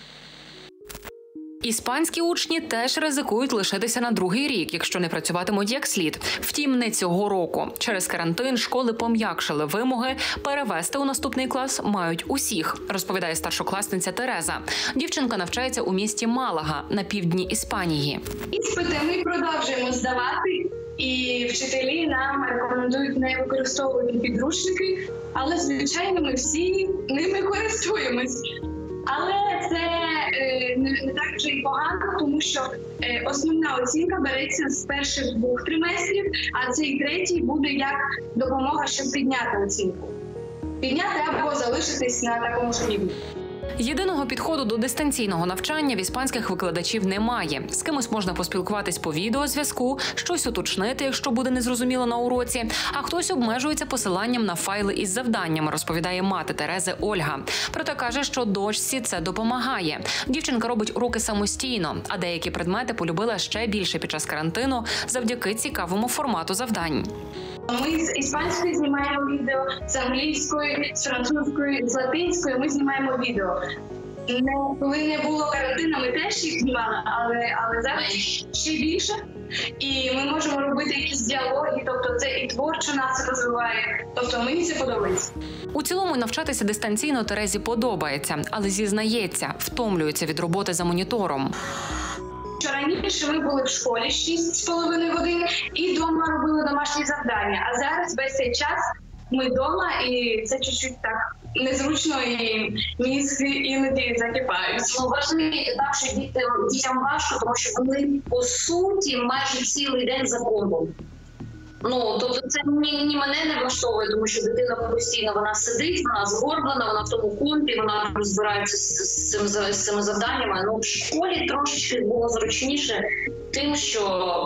Іспанські учні теж ризикують лишитися на другий рік, якщо не працюватимуть як слід. Втім, не цього року. Через карантин школи пом'якшили вимоги, перевести у наступний клас мають усіх, розповідає старшокласниця Тереза. Дівчинка навчається у місті Малага на півдні Іспанії. Іспити ми продовжуємо здавати, і вчителі нам рекомендують не використовувати підручники, але, звичайно, ми всі ними користуємось. Але це не так вже й погано, тому що основна оцінка береться з перших 2 триместрів, а цей 3-й буде як допомога, щоб підняти оцінку. Підняти або залишитись на такому ж рівні. Єдиного підходу до дистанційного навчання в іспанських викладачів немає. З кимось можна поспілкуватись по відеозв'язку, щось уточнити, якщо буде незрозуміло на уроці, а хтось обмежується посиланням на файли із завданнями, розповідає мати Терези Ольга. Проте каже, що дочці це допомагає. Дівчинка робить уроки самостійно, а деякі предмети полюбила ще більше під час карантину завдяки цікавому формату завдань. Ми з іспанської знімаємо відео, з англійської, з французької, з латинської ми знімаємо відео. Коли не було карантину, ми теж їх знімали, але зараз ще більше. І ми можемо робити якісь діалоги, тобто це і творчо нас розвиває, тобто мені це подобається. У цілому навчатися дистанційно Терезі подобається, але зізнається, втомлюється від роботи за монітором. Що раніше ми були в школі 6,5 години і вдома робили домашні завдання, а зараз весь цей час ми вдома і це чуть-чуть так незручно і мізки іноді закипають. Важливий етап, що дітям важко, тому що вони по суті майже цілий день за компом. Тобто це ні мене не влаштовує, тому що дитина постійно вона сидить, вона згорблена, вона в тому компі, вона розбирається з цими завданнями. В школі трошечки було зручніше тим, що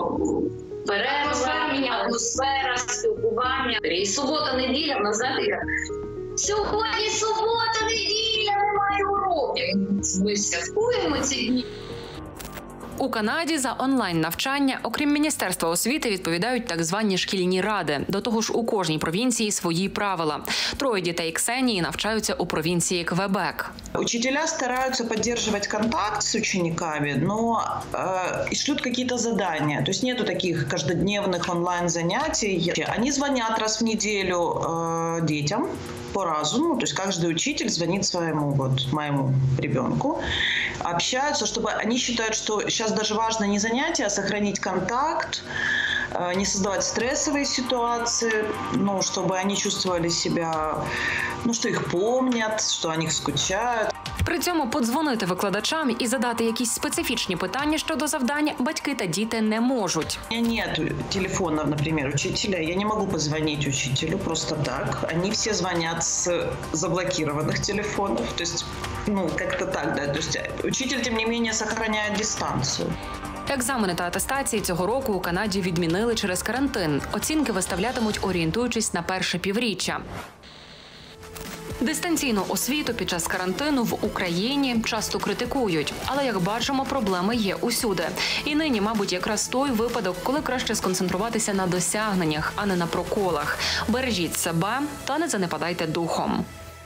атмосфера, спілкування. І субота-неділя, в нас, знаєте, як сьогодні субота-неділя, немає уроків. Ми святкуємо ці дні. У Канаді за онлайн-навчання, окрім Міністерства освіти, відповідають так звані шкільні ради. До того ж, у кожній провінції свої правила. 3 дітей Ксенії навчаються у провінції Квебек. Учителя стараются поддерживать контакт с учениками, но шлют какие-то задания. То есть нету таких каждодневных онлайн-занятий. Они звонят раз в неделю детям по разу. То есть каждый учитель звонит моему ребенку, общаются, чтобы они считают, что сейчас даже важно не занятия, а сохранить контакт, не создавать стрессовые ситуации, чтобы они чувствовали себя, что их помнят, что о них скучають. При цьому подзвонити викладачам і задати якісь специфічні питання щодо завдань батьки та діти не можуть. У меня нет телефона, например, учителя. Я не могу позвонить учителю просто так. Они все звонят с заблокированных телефонов. То есть, как-то так, да. То есть учитель, тем не менее, сохраняет дистанцию. Екзамени та атестації цього року у Канаді відмінили через карантин. Оцінки виставлятимуть, орієнтуючись на перше півріччя. Дистанційну освіту під час карантину в Україні часто критикують. Але, як бачимо, проблеми є усюди. І нині, мабуть, якраз той випадок, коли краще сконцентруватися на досягненнях, а не на проколах. Бережіть себе та не занепадайте духом.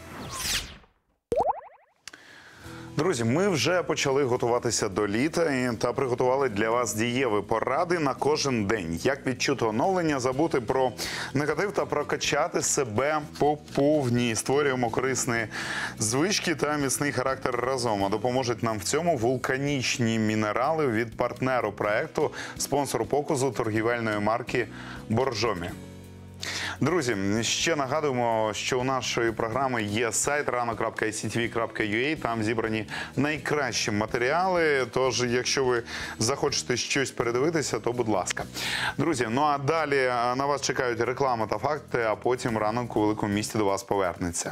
Друзі, ми вже почали готуватися до літа та приготували для вас дієві поради на кожен день. Як відчути оновлення, забути про негатив та прокачати себе по повній. Створюємо корисні звички та міцний характер разом. А допоможуть нам в цьому вулканічні мінерали від партнеру проекту, спонсору показу торгівельної марки «Боржомі». Друзі, ще нагадуємо, що у нашої програми є сайт ранок.ictv.ua. Там зібрані найкращі матеріали. Тож, якщо ви захочете щось передивитися, то будь ласка. Друзі, ну а далі на вас чекають реклама та факти, а потім ранок у великому місті до вас повернеться.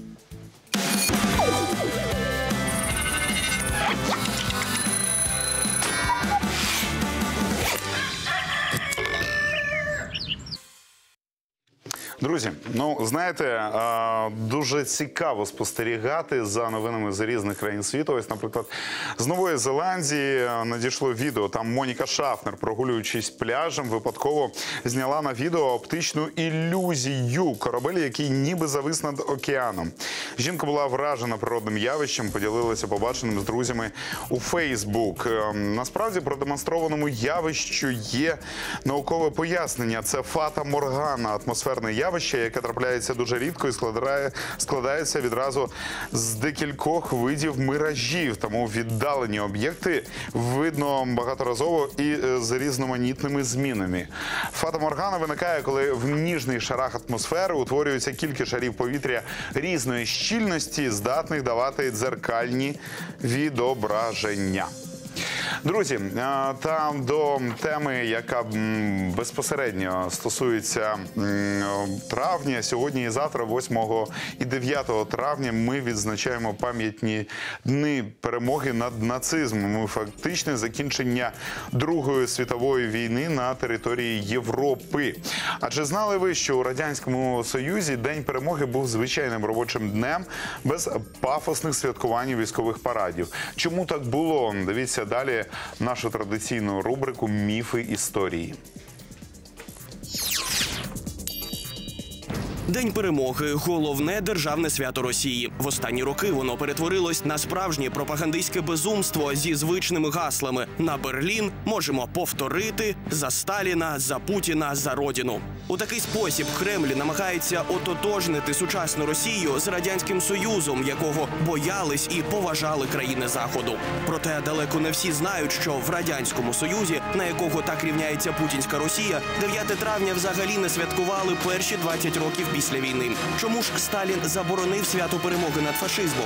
Друзі, ну, знаєте, дуже цікаво спостерігати за новинами з різних країн світу. Ось, наприклад, з Нової Зеландії надійшло відео. Там Моніка Шафнер, прогулюючись пляжем, випадково зняла на відео оптичну ілюзію. Корабель, який ніби завис над океаном. Жінка була вражена природним явищем, поділилася побаченим з друзями у Фейсбук. Насправді, продемонстрованому явищу є наукове пояснення. Це фата моргана, атмосферне явище, яке трапляється дуже рідко і складається відразу з декількох видів миражів. Тому віддалені об'єкти видно багаторазово і з різноманітними змінами. Фата моргана виникає, коли в ніжних шарах атмосфери утворюються кілька шарів повітря різної щільності, здатних давати дзеркальні відображення. Друзі, та до теми, яка безпосередньо стосується травня, сьогодні і завтра, 8 і 9 травня, ми відзначаємо пам'ятні дни перемоги над нацизмом. Фактичне закінчення Другої світової війни на території Європи. Адже знали ви, що у Радянському Союзі День перемоги був звичайним робочим днем, без пафосних святкувань і військових парадів. Чому так було? Дивіться далі нашу традиційну рубрику «Міфи історії». День перемоги – головне державне свято Росії. В останні роки воно перетворилось на справжнє пропагандистське безумство зі звичними гаслами «На Берлін можемо повторити», «За Сталіна», «За Путіна», «За Родину». У такий спосіб Кремль намагається ототожнити сучасну Росію з Радянським Союзом, якого боялись і поважали країни Заходу. Проте далеко не всі знають, що в Радянському Союзі, на якого так рівняється путінська Росія, 9 травня взагалі не святкували перші 20 років після війни. Чому ж Сталін заборонив свято перемоги над фашизмом?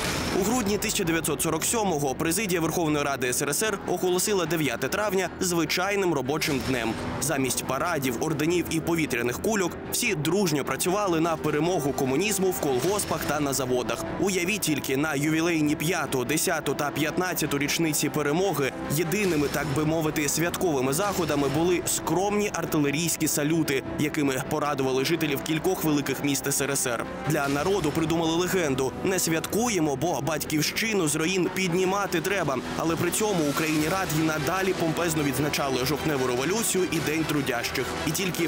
У грудні 1947-го президія Верховної Ради СРСР оголосила 9 травня звичайним робочим днем. Замість парадів, орденів і повітряних кульок всі дружньо працювали на перемогу комунізму в колгоспах та на заводах. Уявіть тільки, на ювілейні 5, 10 та 15 річниці перемоги єдиними, так би мовити, святковими заходами були скромні артилерійські салюти, якими порадували жителів кількох великих міст СРСР. Для народу придумали легенду «Не святкуємо, бо батьківщину з руїн піднімати треба». Але при цьому Україні Рад і надалі помпезно відзначали жовтневу революцію і День трудящих. І тільки в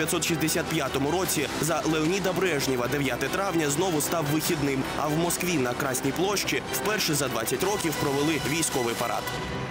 1965 році за Леоніда Брежнєва 9 травня знову став вихідним, а в Москві на Красній площі вперше за 20 років провели військовий парад.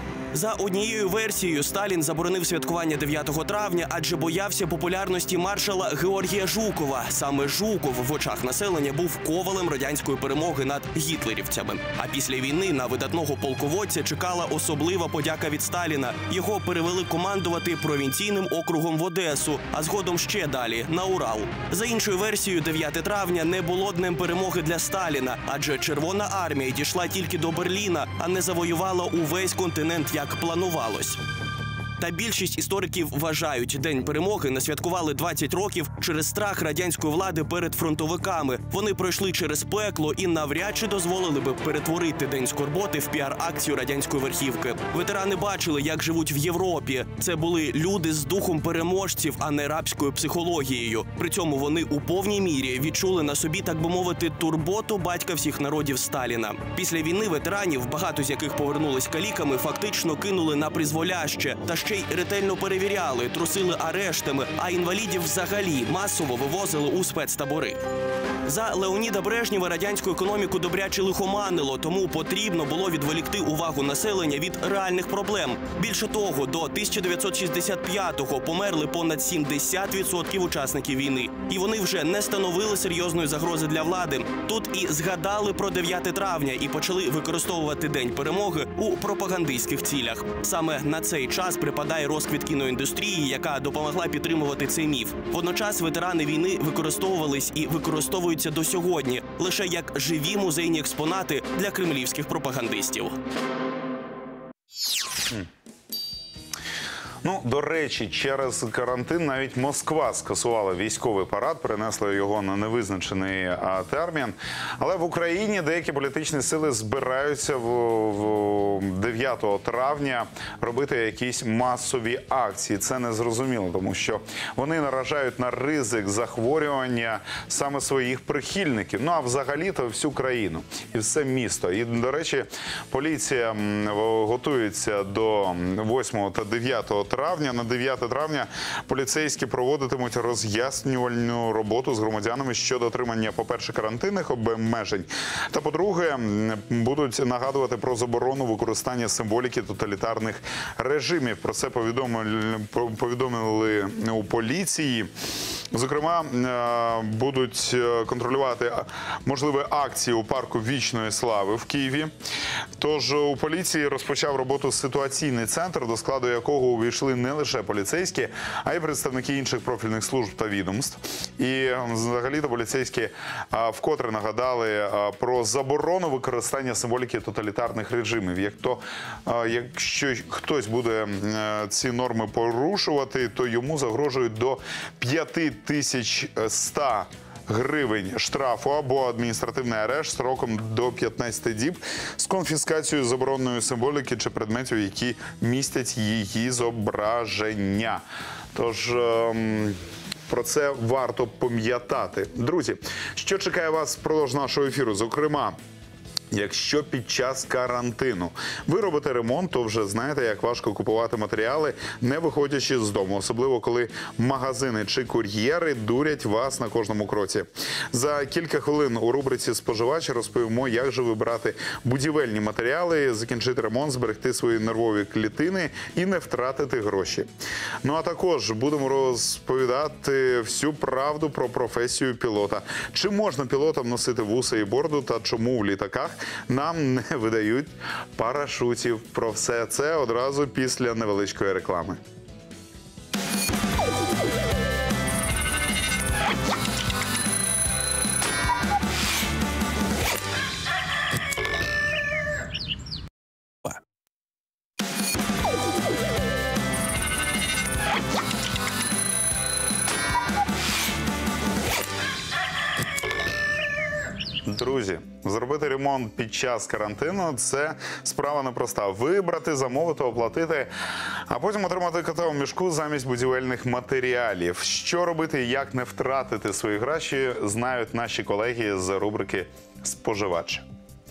За однією версією, Сталін заборонив святкування 9 травня, адже боявся популярності маршала Георгія Жукова. Саме Жуков в очах населення був ковалем радянської перемоги над гітлерівцями. А після війни на видатного полководця чекала особлива подяка від Сталіна. Його перевели командувати провінційним округом в Одесу, а згодом ще далі – на Урал. За іншою версією, 9 травня не було днем перемоги для Сталіна, адже Червона армія дійшла тільки до Берліна, а не завоювала увесь континент, як планувалось. Та більшість істориків вважають, День перемоги не святкували 20 років через страх радянської влади перед фронтовиками. Вони пройшли через пекло і навряд чи дозволили би перетворити День скорботи в піар-акцію радянської верхівки. Ветерани бачили, як живуть в Європі. Це були люди з духом переможців, а не рабською психологією. При цьому вони у повній мірі відчули на собі, так би мовити, турботу батька всіх народів Сталіна. Після війни ветеранів, багато з яких повернулись каліками, фактично кинули на призволяще. Та ще й ретельно перевіряли, трусили арештами, а інвалідів взагалі масово вивозили у спецтабори. За Леоніда Брежнєва радянську економіку добряче лихоманило, тому потрібно було відволікти увагу населення від реальних проблем. Більше того, до 1965-го померли понад 70% учасників війни. І вони вже не становили серйозної загрози для влади. Тут і згадали про 9 травня і почали використовувати День перемоги у пропагандистських цілях. Саме на цей час припадає розквіт кіноіндустрії, яка допомогла підтримувати цей міф. Водночас ветерани війни використовувались і використовуються до сьогодні лише як живі музейні експонати для кремлівських пропагандистів. Ну, до речі, через карантин навіть Москва скасувала військовий парад, перенесла його на невизначений термін. Але в Україні деякі політичні сили збираються 9 травня робити якісь масові акції. Це незрозуміло, тому що вони наражають на ризик захворювання саме своїх прихильників. Ну, а взагалі-то всю країну і все місто. І, до речі, поліція готується до 8 та 9 травня. На 9 травня поліцейські проводитимуть роз'яснювальну роботу з громадянами щодо дотримання, по-перше, карантинних обмежень, та, по-друге, будуть нагадувати про заборону використання символіки тоталітарних режимів. Про це повідомили у поліції. Зокрема, будуть контролювати можливі акції у парку Вічної Слави в Києві. Тож у поліції розпочав роботу ситуаційний центр, до складу якого увійшли не лише поліцейські, а й представники інших профільних служб та відомств. І взагалі-то поліцейські вкотре нагадали про заборону використання символіки тоталітарних режимів. Якщо хтось буде ці норми порушувати, то йому загрожують до 5100 гривень штрафу або адміністративний арешт строком до 15 діб з конфіскацією забороненої символіки чи предметів, які містять її зображення. Тож про це варто пам'ятати. Друзі, що чекає вас впродовж нашого ефіру? Зокрема, якщо під час карантину ви робите ремонт, то вже знаєте, як важко купувати матеріали, не виходячи з дому. Особливо, коли магазини чи кур'єри дурять вас на кожному кроці. За кілька хвилин у рубриці «Споживач» розповімо, як же вибирати будівельні матеріали, закінчити ремонт, зберегти свої нервові клітини і не втратити гроші. Ну а також будемо розповідати всю правду про професію пілота. Чи можна пілотам носити вуса і бороду та чому в літаках нам не видають парашутів? Про все це одразу після невеличкої реклами. Друзі, зробити ремонт під час карантину – це справа непроста. Вибрати, замовити, оплатити, а потім отримати кота у мішку замість будівельних матеріалів. Що робити і як не втратити свої гроші, знають наші колеги з рубрики «Споживач».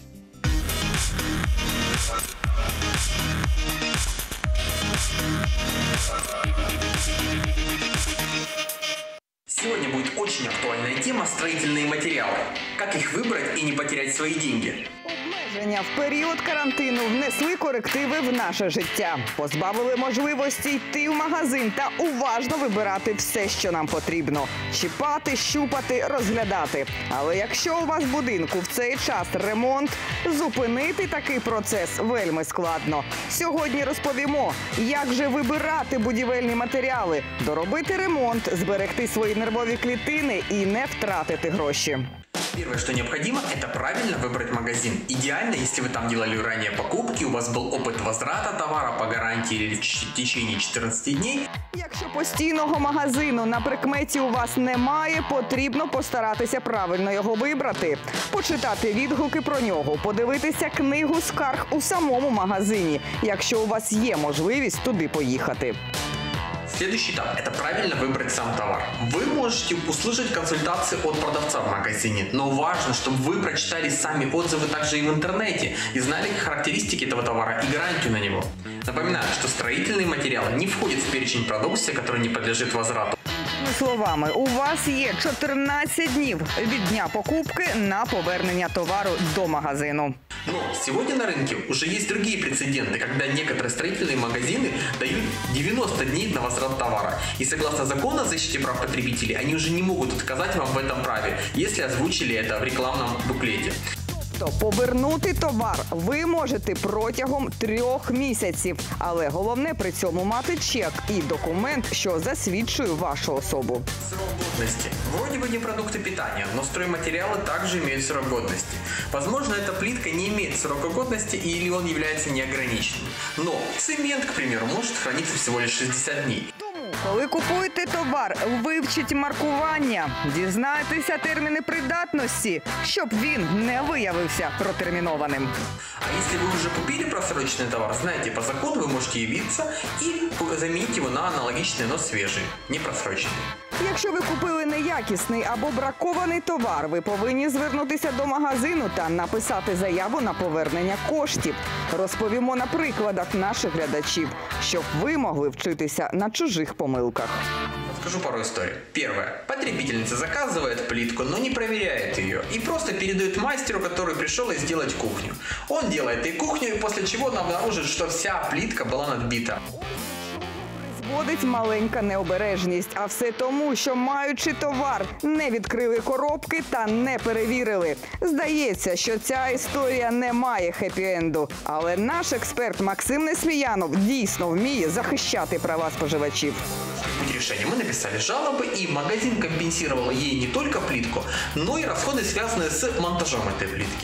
Сегодня будет очень актуальная тема – строительные материалы. Как их выбрать и не потерять свои деньги? Обмеження в період карантину внесли корективи в наше життя. Позбавили можливості йти в магазин та уважно вибирати все, що нам потрібно. Чіпати, щупати, розглядати. Але якщо у вас в будинку в цей час ремонт, зупинити такий процес вельми складно. Сьогодні розповімо, як же вибирати будівельні матеріали, доробити ремонт, зберегти свої нервові клітини і не втратити гроші. Первое, что необходимо, это правильно выбрать магазин. Идеально, если вы там делали ранее покупки, у вас был опыт возврата товара по гарантии или в течение 14 дней. Якщо постійного магазину на прикметі у вас немає, потрібно постаратися правильно його вибрати. Почитати відгуки про нього, подивитися книгу скарг у самому магазині, якщо у вас є можливість туди поїхати. Следующий этап – это правильно выбрать сам товар. Вы можете услышать консультации от продавца в магазине, но важно, чтобы вы прочитали сами отзывы также и в интернете и знали характеристики этого товара и гарантию на него. Напоминаю, что строительные материалы не входят в перечень продукции, который не подлежит возврату. словами, у вас є 14 днів від дня покупки на повернення товару до магазину. Но сегодня на рынке уже есть другие прецеденты, когда некоторые строительные магазины дают 90 дней на возврат товара. И согласно закону о защите прав потребителей, они уже не могут отказать вам в этом праве, если озвучили это в рекламном буклете. Повернути товар ви можете протягом 3 місяців. Але головне при цьому мати чек і документ, що засвідчує вашу особу. Срок годности. Вроде бы не продукты питания, но стройматериалы также имеют срок годности. Возможно, эта плитка не имеет срока годности или он является неограниченным. Но цемент, к примеру, может храниться всего лишь 60 дней. Коли купуєте товар, вивчіть маркування, дізнайтеся терміни придатності, щоб він не виявився протермінованим. А если вы уже купили просроченный товар, знаете, по закону вы можете явиться и заменить его на аналогичный, но свежий, не просроченный. Якщо ви купили неякісний або бракований товар, ви повинні звернутися до магазину та написати заяву на повернення коштів. Розповімо на прикладах наших глядачів, щоб ви могли вчитися на чужих помилках. Расскажу пару историй. Первое. Потребительница заказывает плитку, но не проверяет ее. И просто передает мастеру, который пришел и сделать кухню. Он делает и кухню, и после чего он обнаружит, что вся плитка была надбита. Призводить маленька необережність, а все тому, що маючи товар, не відкрили коробки та не перевірили. Здається, що ця історія не має хеппі-енду. Але наш експерт Максим Несміянов дійсно вміє захищати права споживачів. Решение. Мы написали жалобы, и магазин компенсировал ей не только плитку, но и расходы, связанные с монтажом этой плитки.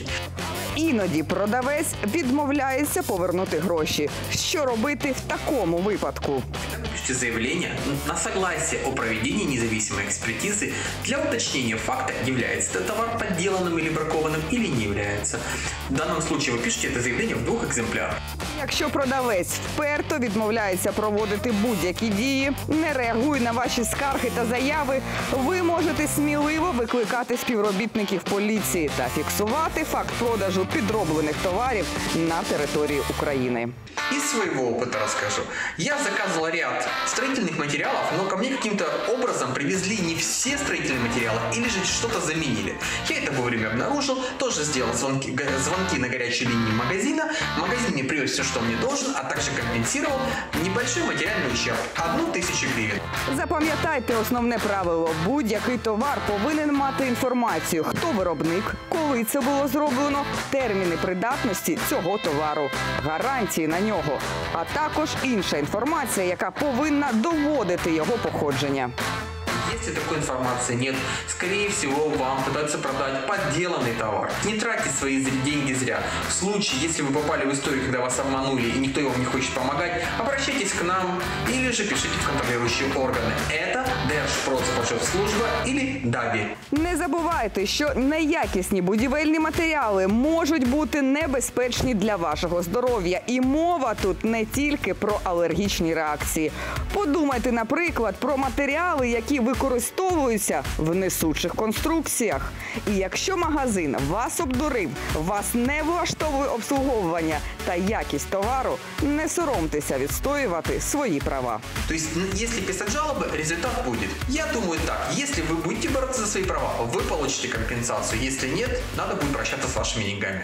Іноді продавець відмовляється повернути гроші. Що робити в такому випадку? Напишите заявление на согласие о проведении независимой экспертизы для уточнения факта, является этот товар подделанным или бракованным или не является. В данном случае вы пишете это заявление в 2 экземплярах. Якщо продавець вперто відмовляється проводити будь-які дії, не реагує на ваші скарги та заяви, ви можете сміливо викликати співробітників поліції та фіксувати факт продажу підроблених товарів на території України. Из своего опыта расскажу. Я заказывал ряд строительных материалов, но ко мне каким-то образом привезли не все строительные материалы или же что-то заменили. Я это вовремя обнаружил, тоже сделал звонки на горячей линии магазина. Магазин мне привез все, что мне должен, а также компенсировал небольшой материальный ущерб – 1000 гривен. Запам'ятайте основне правило. Будь-який товар повинен мати інформацію, хто виробник, коли це було зроблено, терміни придатності цього товару, гарантії на нього, а також інша інформація, яка повинна доводити його походження. Если такой информации нет, скорее всего, вам пытаются продать подделанный товар. Не тратьте свои деньги зря. В случае, если вы попали в историю, когда вас обманули и никто вам не хочет помогать, обращайтесь к нам или же пишите в контролирующие органы. Это Держпродспоживслужба или ДАБІ. Не забувайте, що неякісні будівельні матеріали можуть бути небезпечні для вашого здоров'я. І мова тут не тільки про алергічні реакції. Подумайте, наприклад, про матеріали, які використовуються в несучих конструкціях. І якщо магазин вас обдурив, вас не влаштовує обслуговування та якість товару, не соромтеся відстоювати свої права. Тобто, якщо писати жалоби, результат буде. Я думаю так, если вы будете бороться за свои права, вы получите компенсацию. Если нет, надо будет прощаться с вашими деньгами.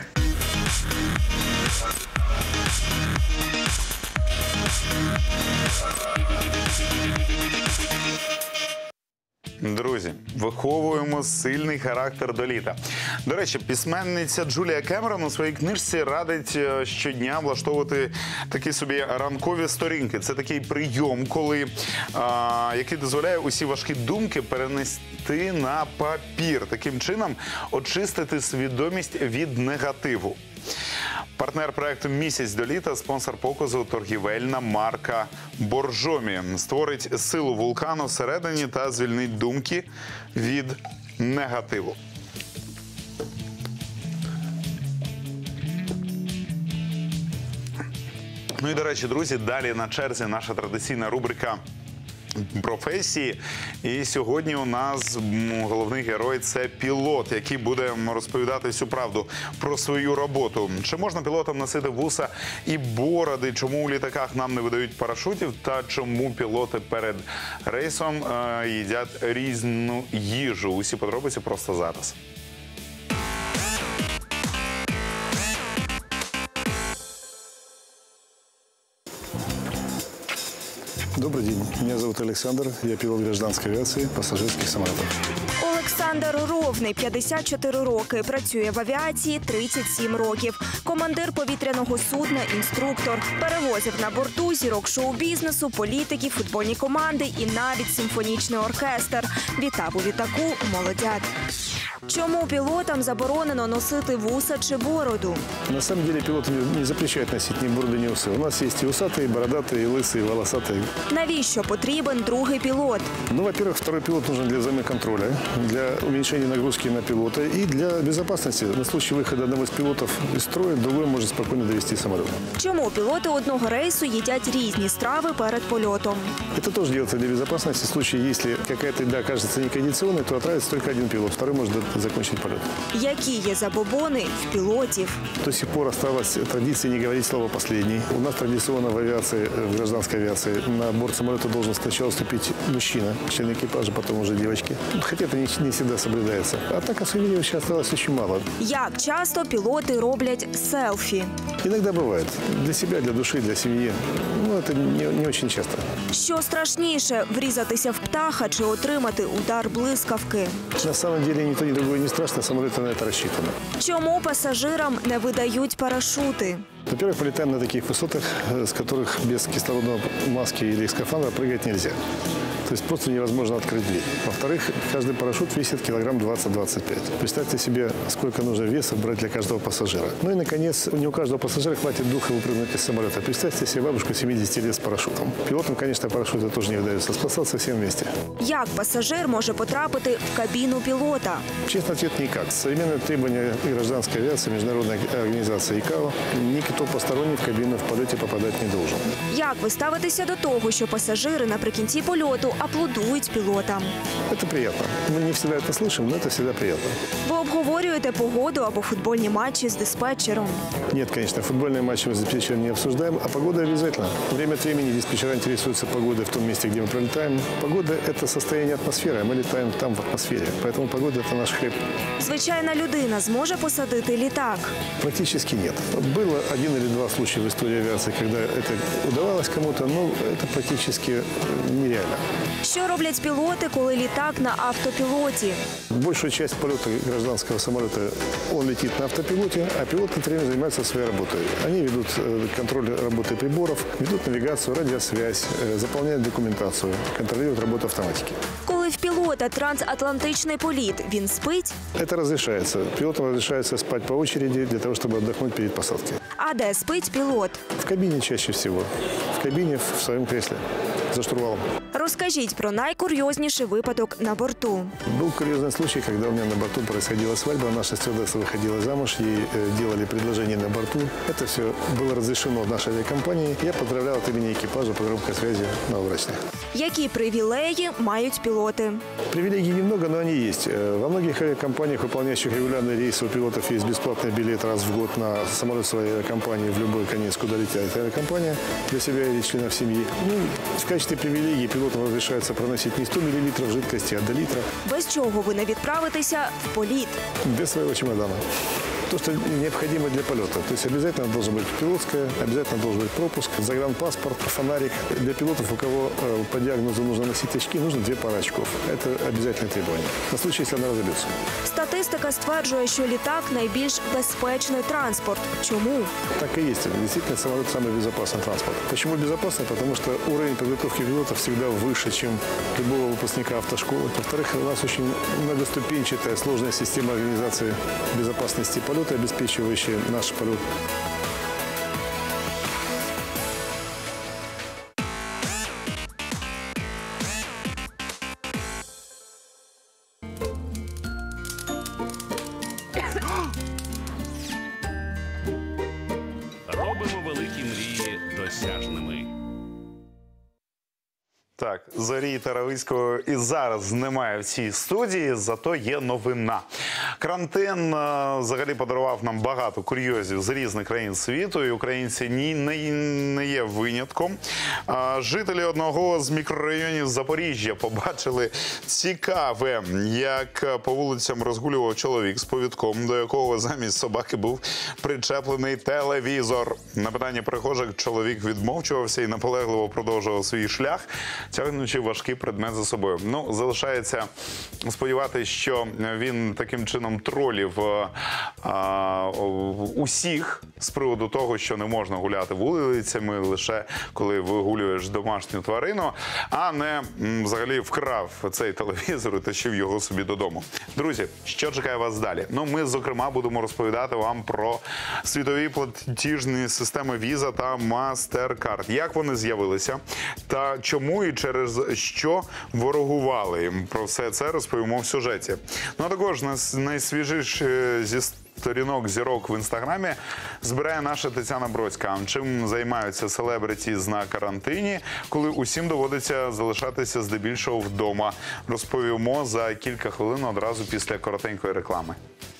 Друзі, виховуємо сильний характер до літа. До речі, письменниця Джулія Кемерон у своїй книжці радить щодня влаштовувати такі собі ранкові сторінки. Це такий прийом, який дозволяє усі важкі думки перенести на папір. Таким чином очистити свідомість від негативу. Партнер проекту «Місяць до літа», спонсор показу торгівельна марка «Боржомі». Створить силу вулкану всередині та звільнить думки від негативу. Ну і, до речі, друзі, далі на черзі наша традиційна рубрика професії. І сьогодні у нас головний герой – це пілот, який буде розповідати всю правду про свою роботу. Чи можна пілотам носити вуса і бороди, чому у літаках нам не видають парашутів та чому пілоти перед рейсом їдять різну їжу. Усі подробиці просто зараз. Добрый день. Меня зовут Александр. Я пилот гражданской авиации пассажирских самолетов. Олександр Ровний, 54 роки, працює в авіації 37 років. Командир повітряного судна, інструктор. Перевозив на борту зірок шоу-бізнесу, політиків, футбольні команди і навіть симфонічний оркестр. Вітав у літаку молодят. Чому пілотам заборонено носити вуса чи бороду? На самом деле пилоты не запрещают носить ни бороды, ни усы. У нас есть и усатые, и бородатые, и лысые, и волосатые. Навіщо потрібен другий пілот? Ну, во-первых, второй пилот нужен для взаимоконтроля, для уменьшения нагрузки на пилота и для безопасности. На случай выхода одного из пилотов из строя, другой может спокойно довести самолет. Чому пілоти одного рейсу їдять різні страви перед польотом? Это тоже делается для безопасности. В случае, если какая-то еда окажется некондиционной, то отравится только один пилот, второй может закончить полет. Які є забобони в пілотів? До сих пор осталась традиция не говорить слово «последний». У нас традиционно в авиации, в гражданской авиации, на борт самолета должен сначала вступить мужчина, член экипажа, потом уже девочки. Хотя это не всегда соблюдается. А так, особенно сейчас осталось очень мало. Як часто пілоти роблять селфі? Иногда бывает. Для себя, для души, для семьи. Ну, это не очень часто. Що страшніше – врізатися в птаха чи отримати удар блискавки? На самом деле, ни то, ни другое не страшно, самолеты на это рассчитаны. Чому пасажирам не видають парашути? Во-первых, полетаем на таких высотах, с которых без кислородной маски или скафандра прыгать нельзя. То есть просто невозможно открыть дверь. Во-вторых, каждый парашют весит килограмм 20-25. Представьте себе, сколько нужно веса брать для каждого пассажира. Ну и, наконец, не у каждого пассажира хватит духа выпрыгнуть из самолета. Представьте себе бабушку 70 лет с парашютом. Пилотам, конечно, парашюты тоже не выдаются. Спасаться всем вместе. Як пасажир може потрапити в кабіну пілота? Честно, ответ никак. Современные требования и гражданской авиации, международная организация ИКАО, никто посторонний в кабину в полете попадать не должен. Як ви ставитеся до того, що пасажири наприкінці польоту аплодують пілотам? Это приятно. Мы не всегда это слышим, но это всегда приятно. Ви обговорюєте погоду або футбольні матчі з диспетчером? Нет, конечно, футбольные матчи мы с диспетчером не обсуждаем, а погода обязательно. Время от времени диспетчера интересуются погодой в том месте, где мы пролетаем. Погода – это состояние атмосферы, а мы летаем там в атмосфере. Поэтому погода – это наш хлеб. Звичайна людина зможе посадити літак? Практически нет. Было один или два случая в истории авиации, когда это удавалось кому-то, но это практически нереально. Що роблять пілоти, коли літак на автопілоті? Большую часть полета гражданского самолета он летит на автопилоте, а пилот в это время занимается своей работой. Они ведут контроль работы приборов, ведут навигацию, радиосвязь, заполняют документацию, контролируют работу автоматики. Коли в пілота трансатлантичний політ, він спить? Это разрешается. Пилотам разрешается спать по очереди для того, чтобы отдохнуть перед посадкой. А де спить пілот? В кабине чаще всего. В кабине, в своем кресле, за штурвалом. Розкажіть про найкурйозніший випадок на борту. Был курьезный случай, когда у меня на борту происходила свадьба. Наша стюардесса выходила замуж, ей делали предложение на борту. Это все было разрешено нашей авиакомпании. Я поздравлял от имени экипажа по громкой связи новобрачных. Які привілеї мають пілоти? Привилегий немного, но они есть. Во многих авиакомпаниях, выполняющих регулярные рейсы, у пилотов есть бесплатный билет раз в год на самолет своей авиакомпании в любой конец, куда летит авиакомпания для себя или членов семьи. Ну, в качестве привилегии пилотам разрешается проносить не 100 мл жидкости, а до литра. Без чого ви не відправитеся в політ? Без своего чемодана. То, что необходимо для полета. То есть обязательно должна быть пилотская, обязательно должен быть пропуск, загранпаспорт, фонарик. Для пилотов, у кого по диагнозу нужно носить очки, нужно 2 пары очков. Это обязательное требование. На случай, если она разобьется. Статистика стверджує, що літак найбільш безпечний транспорт. Чому? Так и есть. Действительно, самолет самый безопасный транспорт. Почему безопасный? Потому что уровень подготовки пилотов всегда выше, чем любого выпускника автошколы. Во-вторых, у нас очень многоступенчатая, сложная система организации безопасности полета, обеспечивающая наш полет. Робимо великі мрії досяжними. Так, Зорі Таравицького і зараз немає в цій студії, зато є новина. Карантин взагалі подарував нам багато курйозів з різних країн світу, і українці не є винятком. Жителі одного з мікрорайонів Запоріжжя побачили цікаве, як по вулицям розгулював чоловік з повідком, до якого замість собаки був причеплений телевізор. На питання перехожих чоловік відмовчувався і наполегливо продовжував свій шлях, тягнучи важкий предмет за собою. Ну, залишається сподіватися, що він таким чином тролів усіх з приводу того, що не можна гуляти вулицями лише коли вигулюєш домашню тварину, а не взагалі вкрав цей телевізор і тащив його собі додому. Друзі, що чекає вас далі? Ну, ми, зокрема, будемо розповідати вам про світові платіжні системи Visa та MasterCard. Як вони з'явилися та чому і через що ворогували. Про все це розповімо в сюжеті. Ну, а також найсвіжіше зі сторінок зірок в Інстаграмі збирає наша Тетяна Бродська. Чим займаються селебриті на карантині, коли усім доводиться залишатися здебільшого вдома. Розповімо за кілька хвилин одразу після коротенької реклами.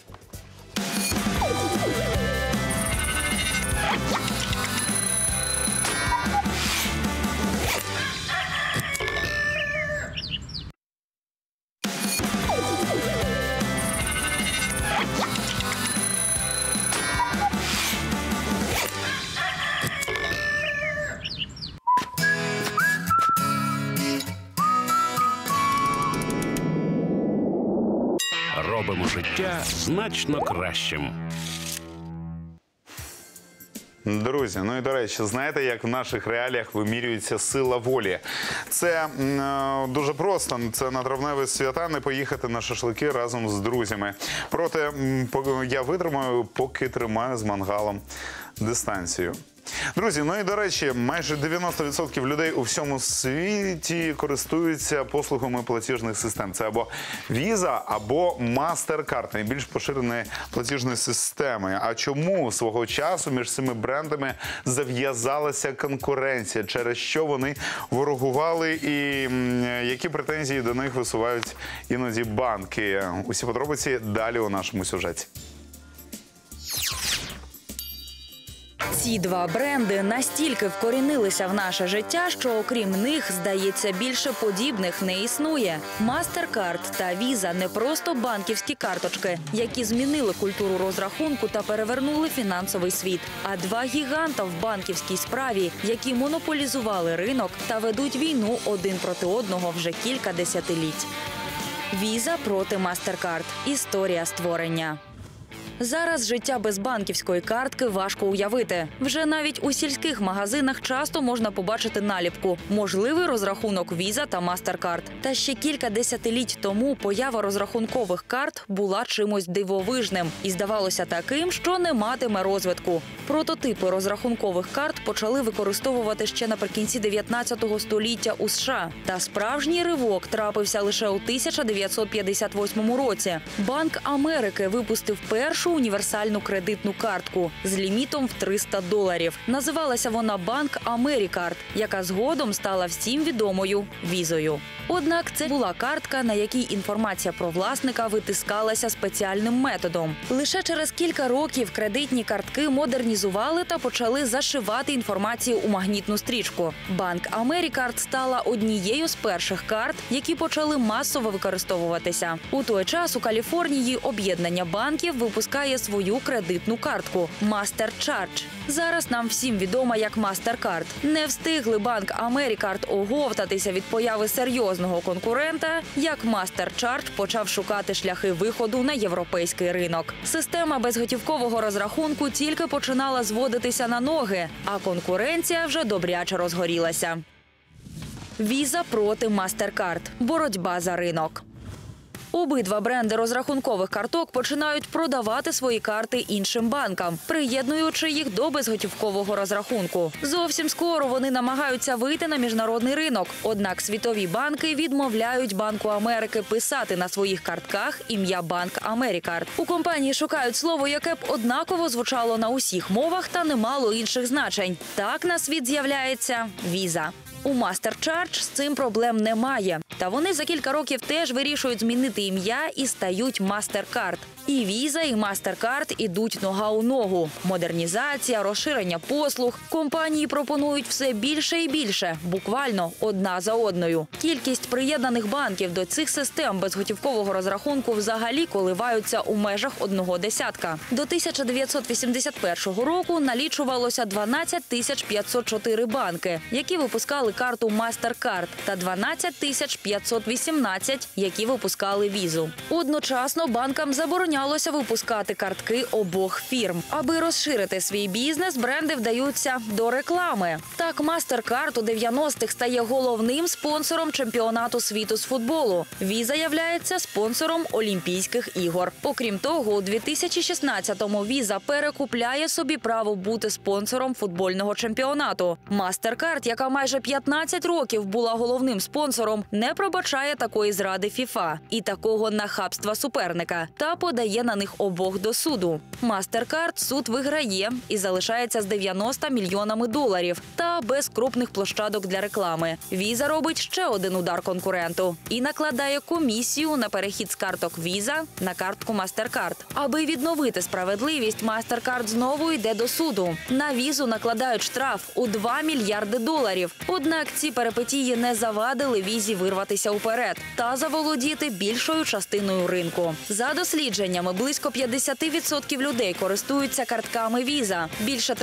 Робимо життя значно кращим. Друзі, ну і до речі, знаєте, як в наших реаліях вимірюється сила волі? Це дуже просто. Це на травневі свята не поїхати на шашлики разом з друзями. Проте я витримаю, поки тримаю з мангалом дистанцію. Друзі, ну і до речі, майже 90% людей у всьому світі користуються послугами платіжних систем. Це або Visa, або MasterCard, найбільш поширені платіжні системи. А чому свого часу між цими брендами зав'язалася конкуренція? Через що вони ворогували і які претензії до них висувають іноді банки? Усі подробиці далі у нашому сюжеті. Ці два бренди настільки вкорінилися в наше життя, що окрім них, здається, більше подібних не існує. MasterCard та Visa – не просто банківські карточки, які змінили культуру розрахунку та перевернули фінансовий світ, а два гіганта в банківській справі, які монополізували ринок та ведуть війну один проти одного вже кілька десятиліть. Visa проти MasterCard – історія створення. Зараз життя без банківської картки важко уявити. Вже навіть у сільських магазинах часто можна побачити наліпку «Можливий розрахунок Visa та MasterCard». Та ще кілька десятиліть тому поява розрахункових карт була чимось дивовижним і здавалося таким, що не матиме розвитку. Прототипи розрахункових карт почали використовувати ще наприкінці 19 століття у США. Та справжній ривок трапився лише у 1958 році. Банк Америки випустив першу універсальну кредитну картку з лімітом в $300. Називалася вона «Банк Америкард», яка згодом стала всім відомою Візою. Однак це була картка, на якій інформація про власника витискалася спеціальним методом. Лише через кілька років кредитні картки модернізували та почали зашивати інформацію у магнітну стрічку. Банк Америкард стала однією з перших карт, які почали масово використовуватися. У той час у Каліфорнії об'єднання банків випускає свою кредитну картку – MasterCharge. Зараз нам всім відома як MasterCard. Не встигли банк Америкард оговтатися від появи серйозного конкурента, як MasterCharge почав шукати шляхи виходу на європейський ринок. Система безготівкового розрахунку тільки починала зводитися на ноги, а конкуренція вже добряче розгорілася. Visa проти MasterCard. Боротьба за ринок. Обидва бренди розрахункових карток починають продавати свої карти іншим банкам, приєднуючи їх до безготівкового розрахунку. Зовсім скоро вони намагаються вийти на міжнародний ринок. Однак світові банки відмовляють Банку Америки писати на своїх картках ім'я Банк Америкард. У компанії шукають слово, яке б однаково звучало на усіх мовах та не мало інших значень. Так на світ з'являється Visa. У MasterCharge з цим проблем немає. Та вони за кілька років теж вирішують змінити ім'я і стають MasterCard. І Visa, і MasterCard ідуть нога у ногу. Модернізація, розширення послуг. Компанії пропонують все більше і більше, буквально одна за одною. Кількість приєднаних банків до цих систем безготівкового розрахунку взагалі коливаються у межах одного десятка. До 1981 року налічувалося 12 504 банки, які випускали карту MasterCard, та 12 518, які випускали візу. Одночасно банкам заборонялося випускати картки обох фірм. Аби розширити свій бізнес, бренди вдаються до реклами. Так, MasterCard у 90-х стає головним спонсором чемпіонату світу з футболу. Visa являється спонсором Олімпійських ігор. Окрім того, у 2016-му Visa перекупляє собі право бути спонсором футбольного чемпіонату. MasterCard, яка майже 15 років була головним спонсором, не пробачає такої зради FIFA і такого нахабства суперника та подає на них обох до суду. MasterCard суд виграє і залишається з 90 мільйонами доларів та без крупних площадок для реклами. Visa робить ще один удар конкуренту і накладає комісію на перехід з карток Visa на картку MasterCard. Аби відновити справедливість, MasterCard знову йде до суду. На Visa накладають штраф у 2 мільярди доларів. Однак ці перипетії не завадили Visa вирватися уперед та заволодіти більшою частиною ринку. За дослідженнями, близько 50% людей користуються картками Visa. Більше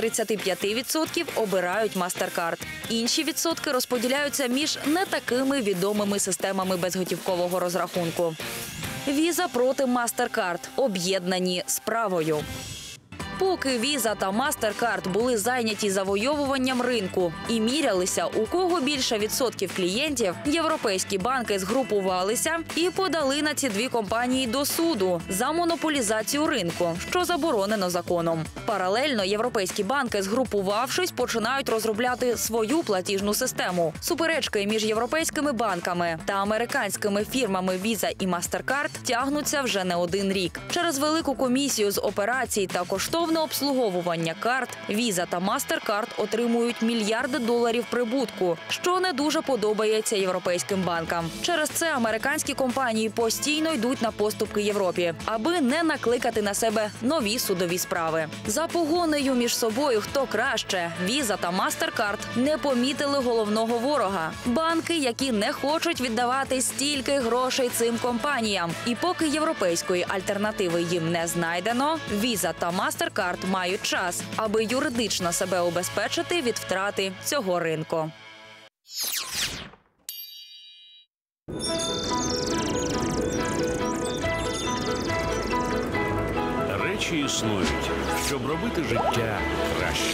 35% обирають MasterCard. Інші відсотки розподіляються між не такими відомими системами безготівкового розрахунку. Visa проти MasterCard об'єднані справою. Поки Visa та MasterCard були зайняті завойовуванням ринку і мірялися, у кого більше відсотків клієнтів, європейські банки згрупувалися і подали на ці дві компанії до суду за монополізацію ринку, що заборонено законом. Паралельно європейські банки, згрупувавшись, починають розробляти свою платіжну систему. Суперечки між європейськими банками та американськими фірмами Visa і MasterCard тягнуться вже не один рік. Через велику комісію з операцій та коштовне обслуговування карт, Visa та MasterCard отримують мільярди доларів прибутку, що не дуже подобається європейським банкам. Через це американські компанії постійно йдуть на поступки Європі, аби не накликати на себе нові судові справи. За погонею між собою хто краще, Visa та MasterCard не помітили головного ворога – банки, які не хочуть віддавати стільки грошей цим компаніям. І поки європейської альтернативи їм не знайдено, Visa та MasterCard мають час, аби юридично себе убезпечити від втрати цього ринку. Речі існують, щоб робити життя краще.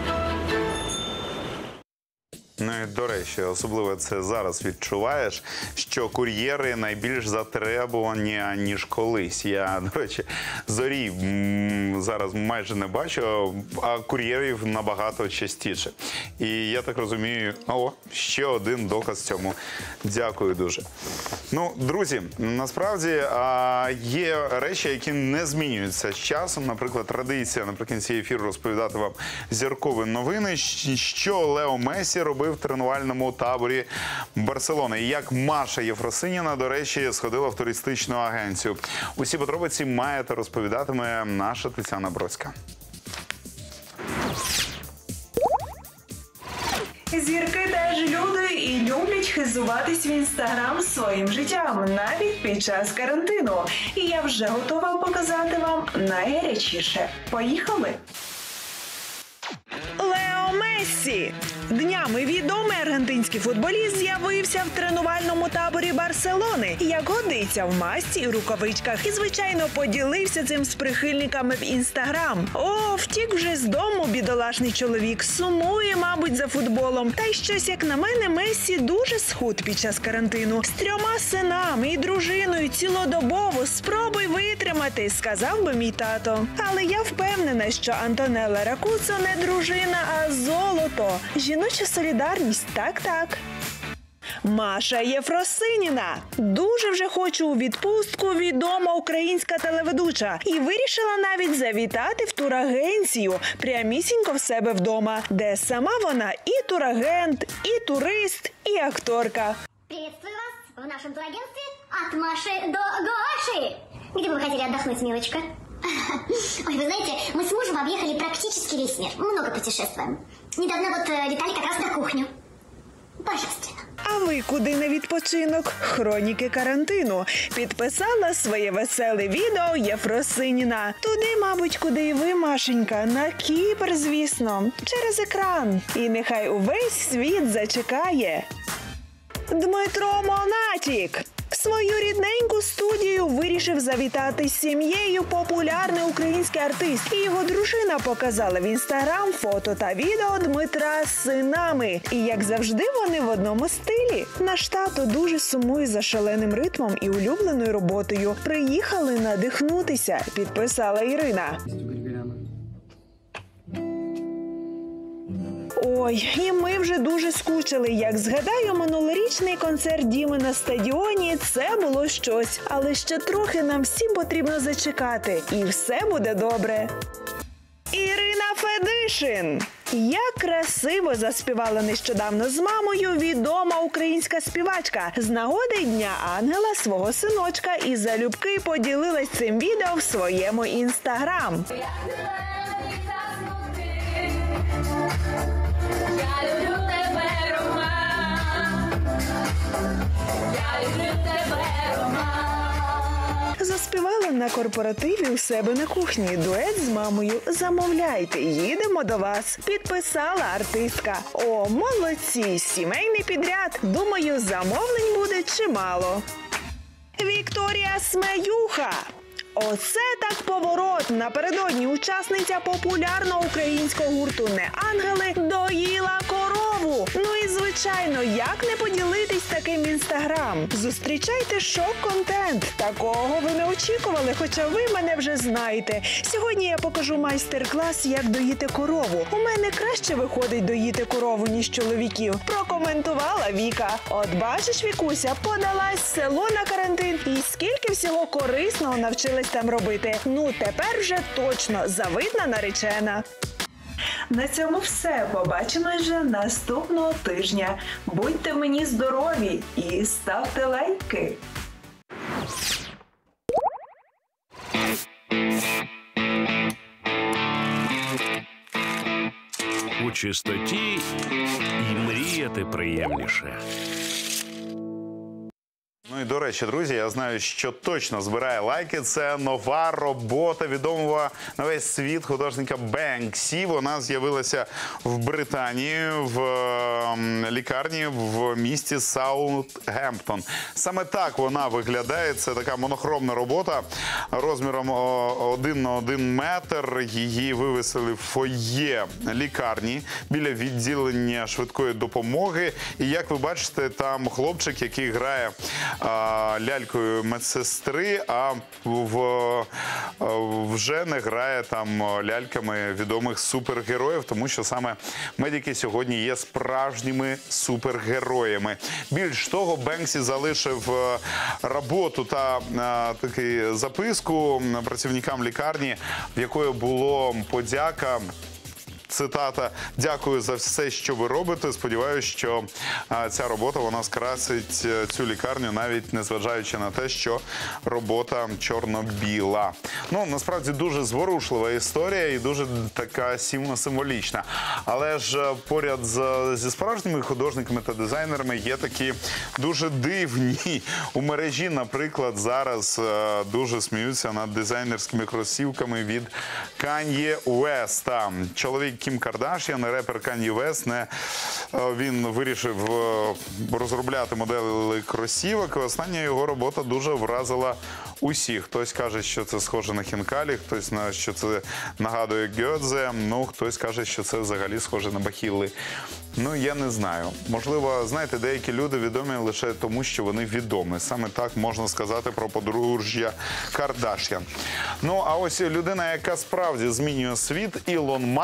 Ну і, до речі, особливо це зараз відчуваєш, що кур'єри найбільш затребувані, ніж колись. Я, до речі, зорі зараз майже не бачу, а кур'єрів набагато частіше. І я так розумію, ще один доказ цьому. Дякую дуже. Ну, друзі, насправді є речі, які не змінюються з часом. Наприклад, традиція наприкінці ефіру розповідати вам зіркові новини, що Лео Мессі робив в тренувальному таборі Барселони. І як Маша Єфросиніна, до речі, сходила в туристичну агенцію. Усі подробиці маєте розповідатиме наша Тетяна Бродська. Зірки теж люди і люблять хизуватись в Інстаграм своїм життям, навіть під час карантину. І я вже готова показати вам найгарячіше. Поїхали! Лео Мессі! Днями відомий аргентинський футболіст з'явився в тренувальному таборі Барселони, як годиться в масці і рукавичках. І, звичайно, поділився цим з прихильниками в Інстаграм. Втік вже з дому бідолашний чоловік. Сумує, мабуть, за футболом. Та й щось, як на мене, Мессі дуже схуд під час карантину. З 3 синами і дружиною цілодобово. Спробуй витримати, сказав би мій тато. Але я впевнена, що Антонелла Ракуцо не дружина, а золото. Жіноча солідарність, так-так. Маша Єфросиніна. Дуже вже хочу у відпустку відома українська телеведуча. І вирішила навіть завітати в турагенцію прямісінько в себе вдома, де сама вона і турагент, і турист, і акторка. Приветствую вас в нашем турагентстве от Маши до Гоши. Где бы вы хотели отдохнуть, милочка? Ой, вы знаете, мы с мужем объехали практически весь мир. Много путешествуем. Недавно вот летали как раз на кухню. Божественно. А ви куди на відпочинок? Хроніки карантину. Підписала своє веселе відео Єфросиніна. Туди, мабуть, куди і ви, Машенька. На Кіпр, звісно. Через екран. І нехай увесь світ зачекає. Дмитро Монатік. В свою рідненьку студію вирішив завітати з сім'єю популярний український артист. І його дружина показала в інстаграм фото та відео Дмитра з синами. І, як завжди, вони в одному стилі. Наш тато дуже сумує за шаленим ритмом і улюбленою роботою. Приїхали надихнутися, підписала Ірина. Ой, і ми вже дуже скучили. Як згадаю минулорічний концерт Діми на стадіоні, це було щось. Але ще трохи нам всім потрібно зачекати. І все буде добре. Ірина Федишин. Як красиво заспівала нещодавно з мамою відома українська співачка. З нагоди Дня Ангела свого синочка і залюбки поділилась цим відео в своєму інстаграм. Я люблю тебе, Роман. Я люблю тебе, Роман. Заспівала на корпоративі у себе на кухні дует з мамою. Замовляйте, їдемо до вас. Підписала артистка. О, молодці, сімейний підряд. Думаю, замовлень буде чимало. Вікторія Смеюха. Оце так поворот. Напередодні учасниця популярного українського гурту «Не ангели» доїла корову. Ну і, звичайно, як не поділитись таким в інстаграм? Зустрічайте шок-контент. Такого ви не очікували, хоча ви мене вже знаєте. Сьогодні я покажу майстер-клас, як доїти корову. У мене краще виходить доїти корову, ніж чоловіків. Прокоментувала Віка. От бачиш, Вікуся, подалась в село на карантин і скільки всього корисного навчилась там робити. Ну, тепер вже точно завидна наречена. На цьому все. Побачимось вже наступного тижня. Будьте мені здорові і ставте лайки. У чистоті і мріяти приємніше. Ну і, до речі, друзі, я знаю, що точно збирає лайки. Це нова робота відомого на весь світ художника Бенксі. Вона з'явилася в Британії, в лікарні в місті Саутгемптон. Саме так вона виглядає. Це така монохромна робота розміром 1 на 1 метр. Її вивесили в фоє лікарні біля відділення швидкої допомоги. І, як ви бачите, там хлопчик, який грає лялькою медсестри, а вже не грає там ляльками відомих супергероїв, тому що саме медики сьогодні є справжніми супергероями. Більш того, Бенксі залишив роботу та таку записку працівникам лікарні, в якої було подяка. Цитата: «Дякую за все, що ви робите. Сподіваюся, що ця робота, вона скрасить цю лікарню, навіть незважаючи на те, що робота чорно-біла». Ну, насправді, дуже зворушлива історія і дуже така символічна. Але ж поряд зі справжніми художниками та дизайнерами є такі дуже дивні. У мережі, наприклад, зараз дуже сміються над дизайнерськими кросівками від Кан'є Уеста. Чоловік Кім Кардаш'ян, репер Кан'є Вест, він вирішив розробляти моделі кросівок. Остання його робота дуже вразила усіх. Хтось каже, що це схоже на хінкалі, хтось, що це нагадує Гьодзе, ну, хтось каже, що це взагалі схоже на бахіли. Ну, я не знаю. Можливо, знаєте, деякі люди відомі лише тому, що вони відомі. Саме так можна сказати про подружжя Кардаш'ян. Ну, а ось людина, яка справді змінює світ, Ілон Маск, він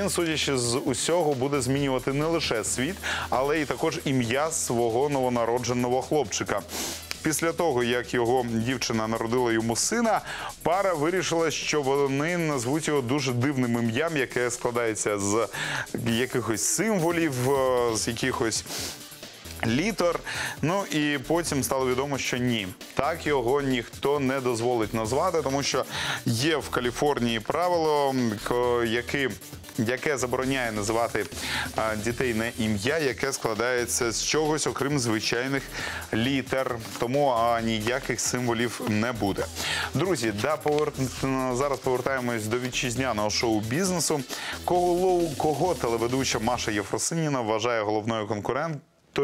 Він, судячи з усього, буде змінювати не лише світ, але й також ім'я свого новонародженого хлопчика. Після того, як його дівчина народила йому сина, пара вирішила, що вони назвуть його дуже дивним ім'ям, яке складається з якихось символів, з якихось літер. Ну і потім стало відомо, що ні. Так його ніхто не дозволить назвати, тому що є в Каліфорнії правило, яке забороняє називати дітей на ім'я, яке складається з чогось, окрім звичайних літер. Тому ніяких символів не буде. Друзі, зараз повертаємось до вітчизняного шоу-бізнесу. Кого телеведуча Маша Єфросиніна вважає головною конкуренткою?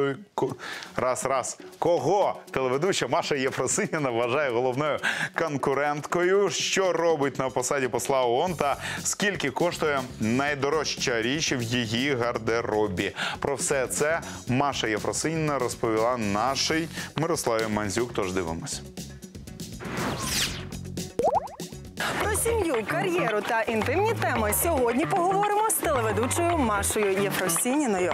Кого телеведуча Маша Єфросиніна вважає головною конкуренткою? Що робить на посаді посла ООН? Та скільки коштує найдорожча річ в її гардеробі? Про все це Маша Єфросиніна розповіла нашій Мирославі Мандзюк. Тож дивимось. Про сім'ю, кар'єру та інтимні теми сьогодні поговоримо з телеведучою Машею Єфросиніною.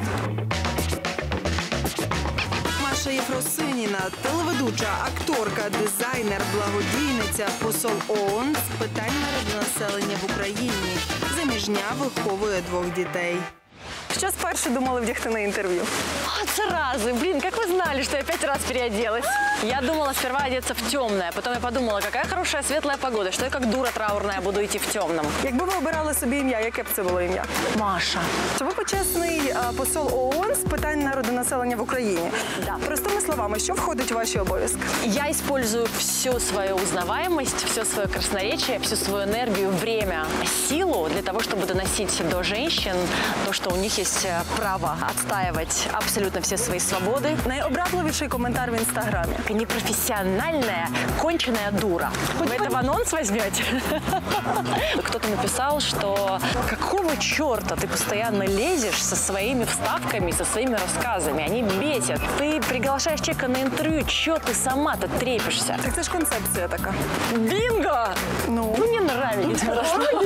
Маша Єфросиніна – телеведуча, акторка, дизайнер, благодійниця, посол ООН з питань народонаселення в Україні. Заміжня, виховує 2 дітей. Що спершу думали вдягти на інтервью? Сразу. Блин, как вы знали, что я 5 раз переоделась? Я думала сперва одеться в темное, потом я подумала, какая хорошая светлая погода, что я как дура траурная буду идти в темном. Якби ви обирали собі ім'я, яке б це було ім'я? Маша. Ви почесний посол ООН з питань народонаселення в Україні. Да. Простими словами, що входить у ваші обов'язки? Я использую всю свою узнаваемость, все свое красноречие, всю свою энергию, время, силу для того, чтобы доносить до женщин то, что у них есть право отстаивать абсолютно все свои свободы. Найобразливіший коментар в Инстаграме. Непрофессиональная, конченая дура. Вы это в анонс возьмете? Кто-то написал, что какого черта ты постоянно лезешь со своими вставками, со своими рассказами? Они бесят. Ты приглашаешь человека на интервью, чё ты сама-то трепишься? Так це ж концепція така. Бинго! Ну мне нравится.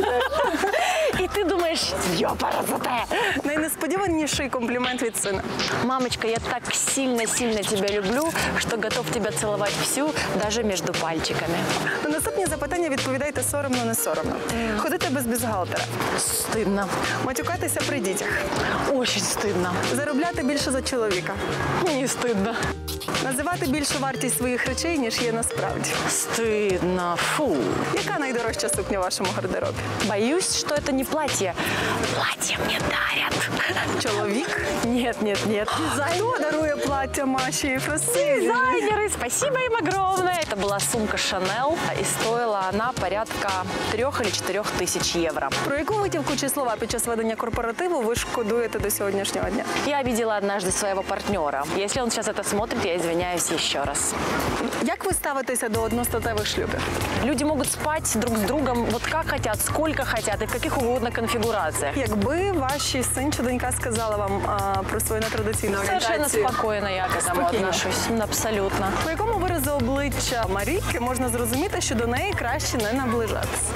И ты думаешь, ёпарасоте. Найнесподіваніший комплімент від сина. Мамочка, я так сильно-сильно тебя люблю, что готов тебя целовать всю, даже между пальчиками. На наступні запитання відповідайте соромно, не соромно. Ходити без бюстгальтера. Стидно. Матюкатися при дітях. Очень стидно. Заробляти більше за чоловіка. Мені стидно. Називати більшу вартість своїх речей, ніж є насправді. Стидно. Фу. Яка найдорожча сукня в вашому гардеробі? Боюсь, что это не платье. Платье мне дарят. Чоловік? Нет, нет, нет. Хто дарує плаття Маші Єфросиніній? Дизайнеры, спасибо им огромное. Это была сумка Chanel, и стоила она порядка 3 или 4 тысяч евро. Про яку витівку чи слова під час ведення корпоративу ви шкодуєте до сьогоднішнього дня? Я обидела однажды своего партнера. Если он сейчас это смотрит, я извиняюсь еще раз. Як ви ставитеся до одностатевих шлюбів? Люди могут спать друг с другом вот как хотят, сколько хотят и в каких угодно конфигурациях. Якби ваші син чи донька сказала вам про свою нетрадиційну орієнтацію? Совершенно спокойно я к этому отношусь. Абсолютно. По якому виразу обличчя Марійки можна зрозуміти, що до неї краще не наближатися?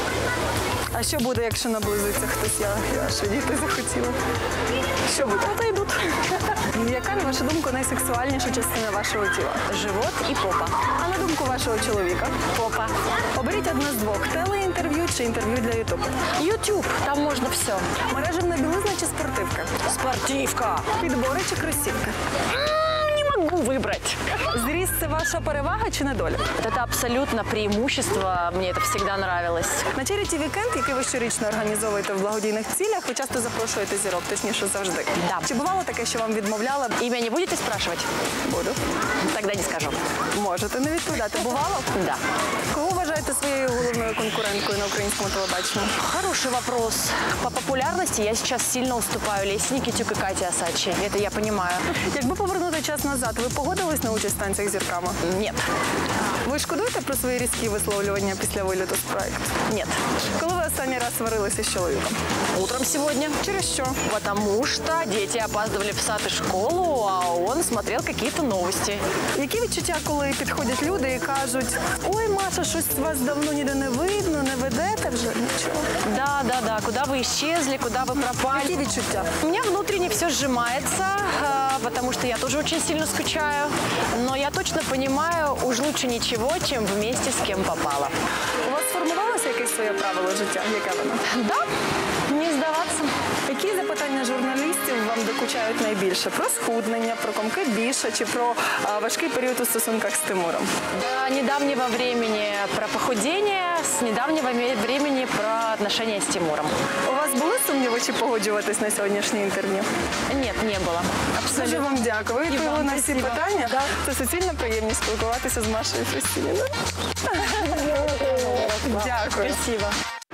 А що буде, якщо наблизиться хтось? Я що діти захотіла. Що буде? Отойдут. Яка, на вашу думку, найсексуальніша частина вашого тіла? Живот і попа. А на думку вашого чоловіка? Попа. Оберіть одне з двох. Телеінтерв'ю чи інтерв'ю для Ютубу? Ютуб. Там можна все. Мережевна білизна чи спортивка? Спортивка. Підбори чи кросівки? Не могу выбрать. Зріст – це ваша перевага чи недоля? Это абсолютно преимущество. Мне это всегда нравилось. На Charity Weekend, який ви щорічно організовуєте в благодійних цілях, ви часто запрошуєте зірок, точніше завжди. Да. Чи бувало таке, що вам відмовляли? Имя не будете спрашивать? Буду. Тогда не скажу. Можете не відповідати. Бувало? Да. Кого вважаєте своєю головною конкуренткою на українському телебаченні? Хороший вопрос. По популярности я сейчас сильно уступаю Лесе Никитюк и Кате Осадчей. Это я понимаю. Якби повернути час назад, ви погодились на участь в танцях зірками? Ні. Ви шкодуєте про свої різкі висловлювання після виліту з проекту? Нет. Коли ви останній раз сварилися з чоловіком? Утром сегодня. Через що? Потому что дети опаздывали в сад и школу, а он смотрел какие-то новости. Які відчуття, коли підходять люди і кажуть: ой, Маша, щось вас давно ніде не видно, не ведете вже нічого? Да. Куда вы исчезли, куда вы пропали? Які відчуття? У меня внутренне все сжимается, потому что я тоже очень сильно скучаю. Но я точно понимаю, уж лучше ничего, чем вместе с кем попало. У вас сформувалося якесь своє правило життя? Яке воно? Да, не здаватися. Які запитання журналістів вам докучають найбільше? Про схуднення, про комки більше чи про важкий період у стосунках з Тимуром? До недавнего времени про похудение, с недавнего времени про отношения с Тимуром. У вас були сумніви, чи погоджуватись на сьогоднішнє інтерв'ю? Нет, не было. Дуже вам дякую. Ви відповіли на всі питання. Да. Це суцільна приємність спілкуватися з Машою Фростініною. Дякую. Спасибо.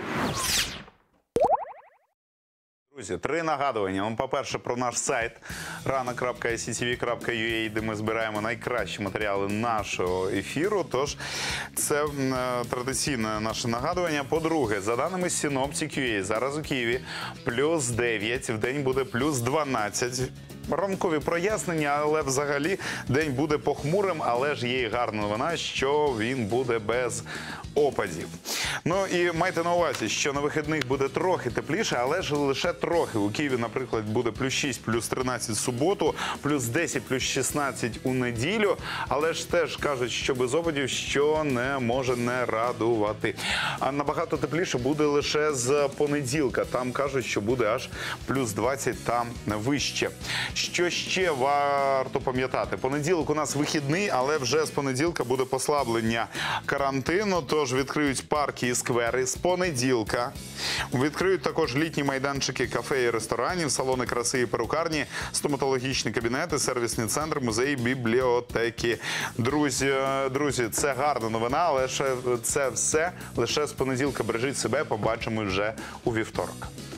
Друзі, 3 нагадування. По-перше, про наш сайт rana.ictv.ua, де ми збираємо найкращі матеріали нашого ефіру. Тож, це традиційне наше нагадування. По-друге, за даними Synoptic.ua, зараз у Києві плюс 9, в день буде плюс 12. Ранкові прояснення, але взагалі день буде похмурим, але ж є і гарна новина, що він буде без опадів. Ну і майте на увазі, що на вихідних буде трохи тепліше, але ж лише трохи. У Києві, наприклад, буде плюс 6, плюс 13 в суботу, плюс 10, плюс 16 у неділю. Але ж теж кажуть, що без опадів, що не може не радувати. А набагато тепліше буде лише з понеділка. Там кажуть, що буде аж плюс 20 та вище. Що ще варто пам'ятати? Понеділок у нас вихідний, але вже з понеділка буде послаблення карантину, тож відкриють парки і сквери з понеділка. Відкриють також літні майданчики кафе і ресторанів, салони краси і перукарні, стоматологічні кабінети, сервісні центри, музеї, бібліотеки. Друзі, це гарна новина, але це все лише з понеділка. Бережіть себе, побачимо вже у вівторок.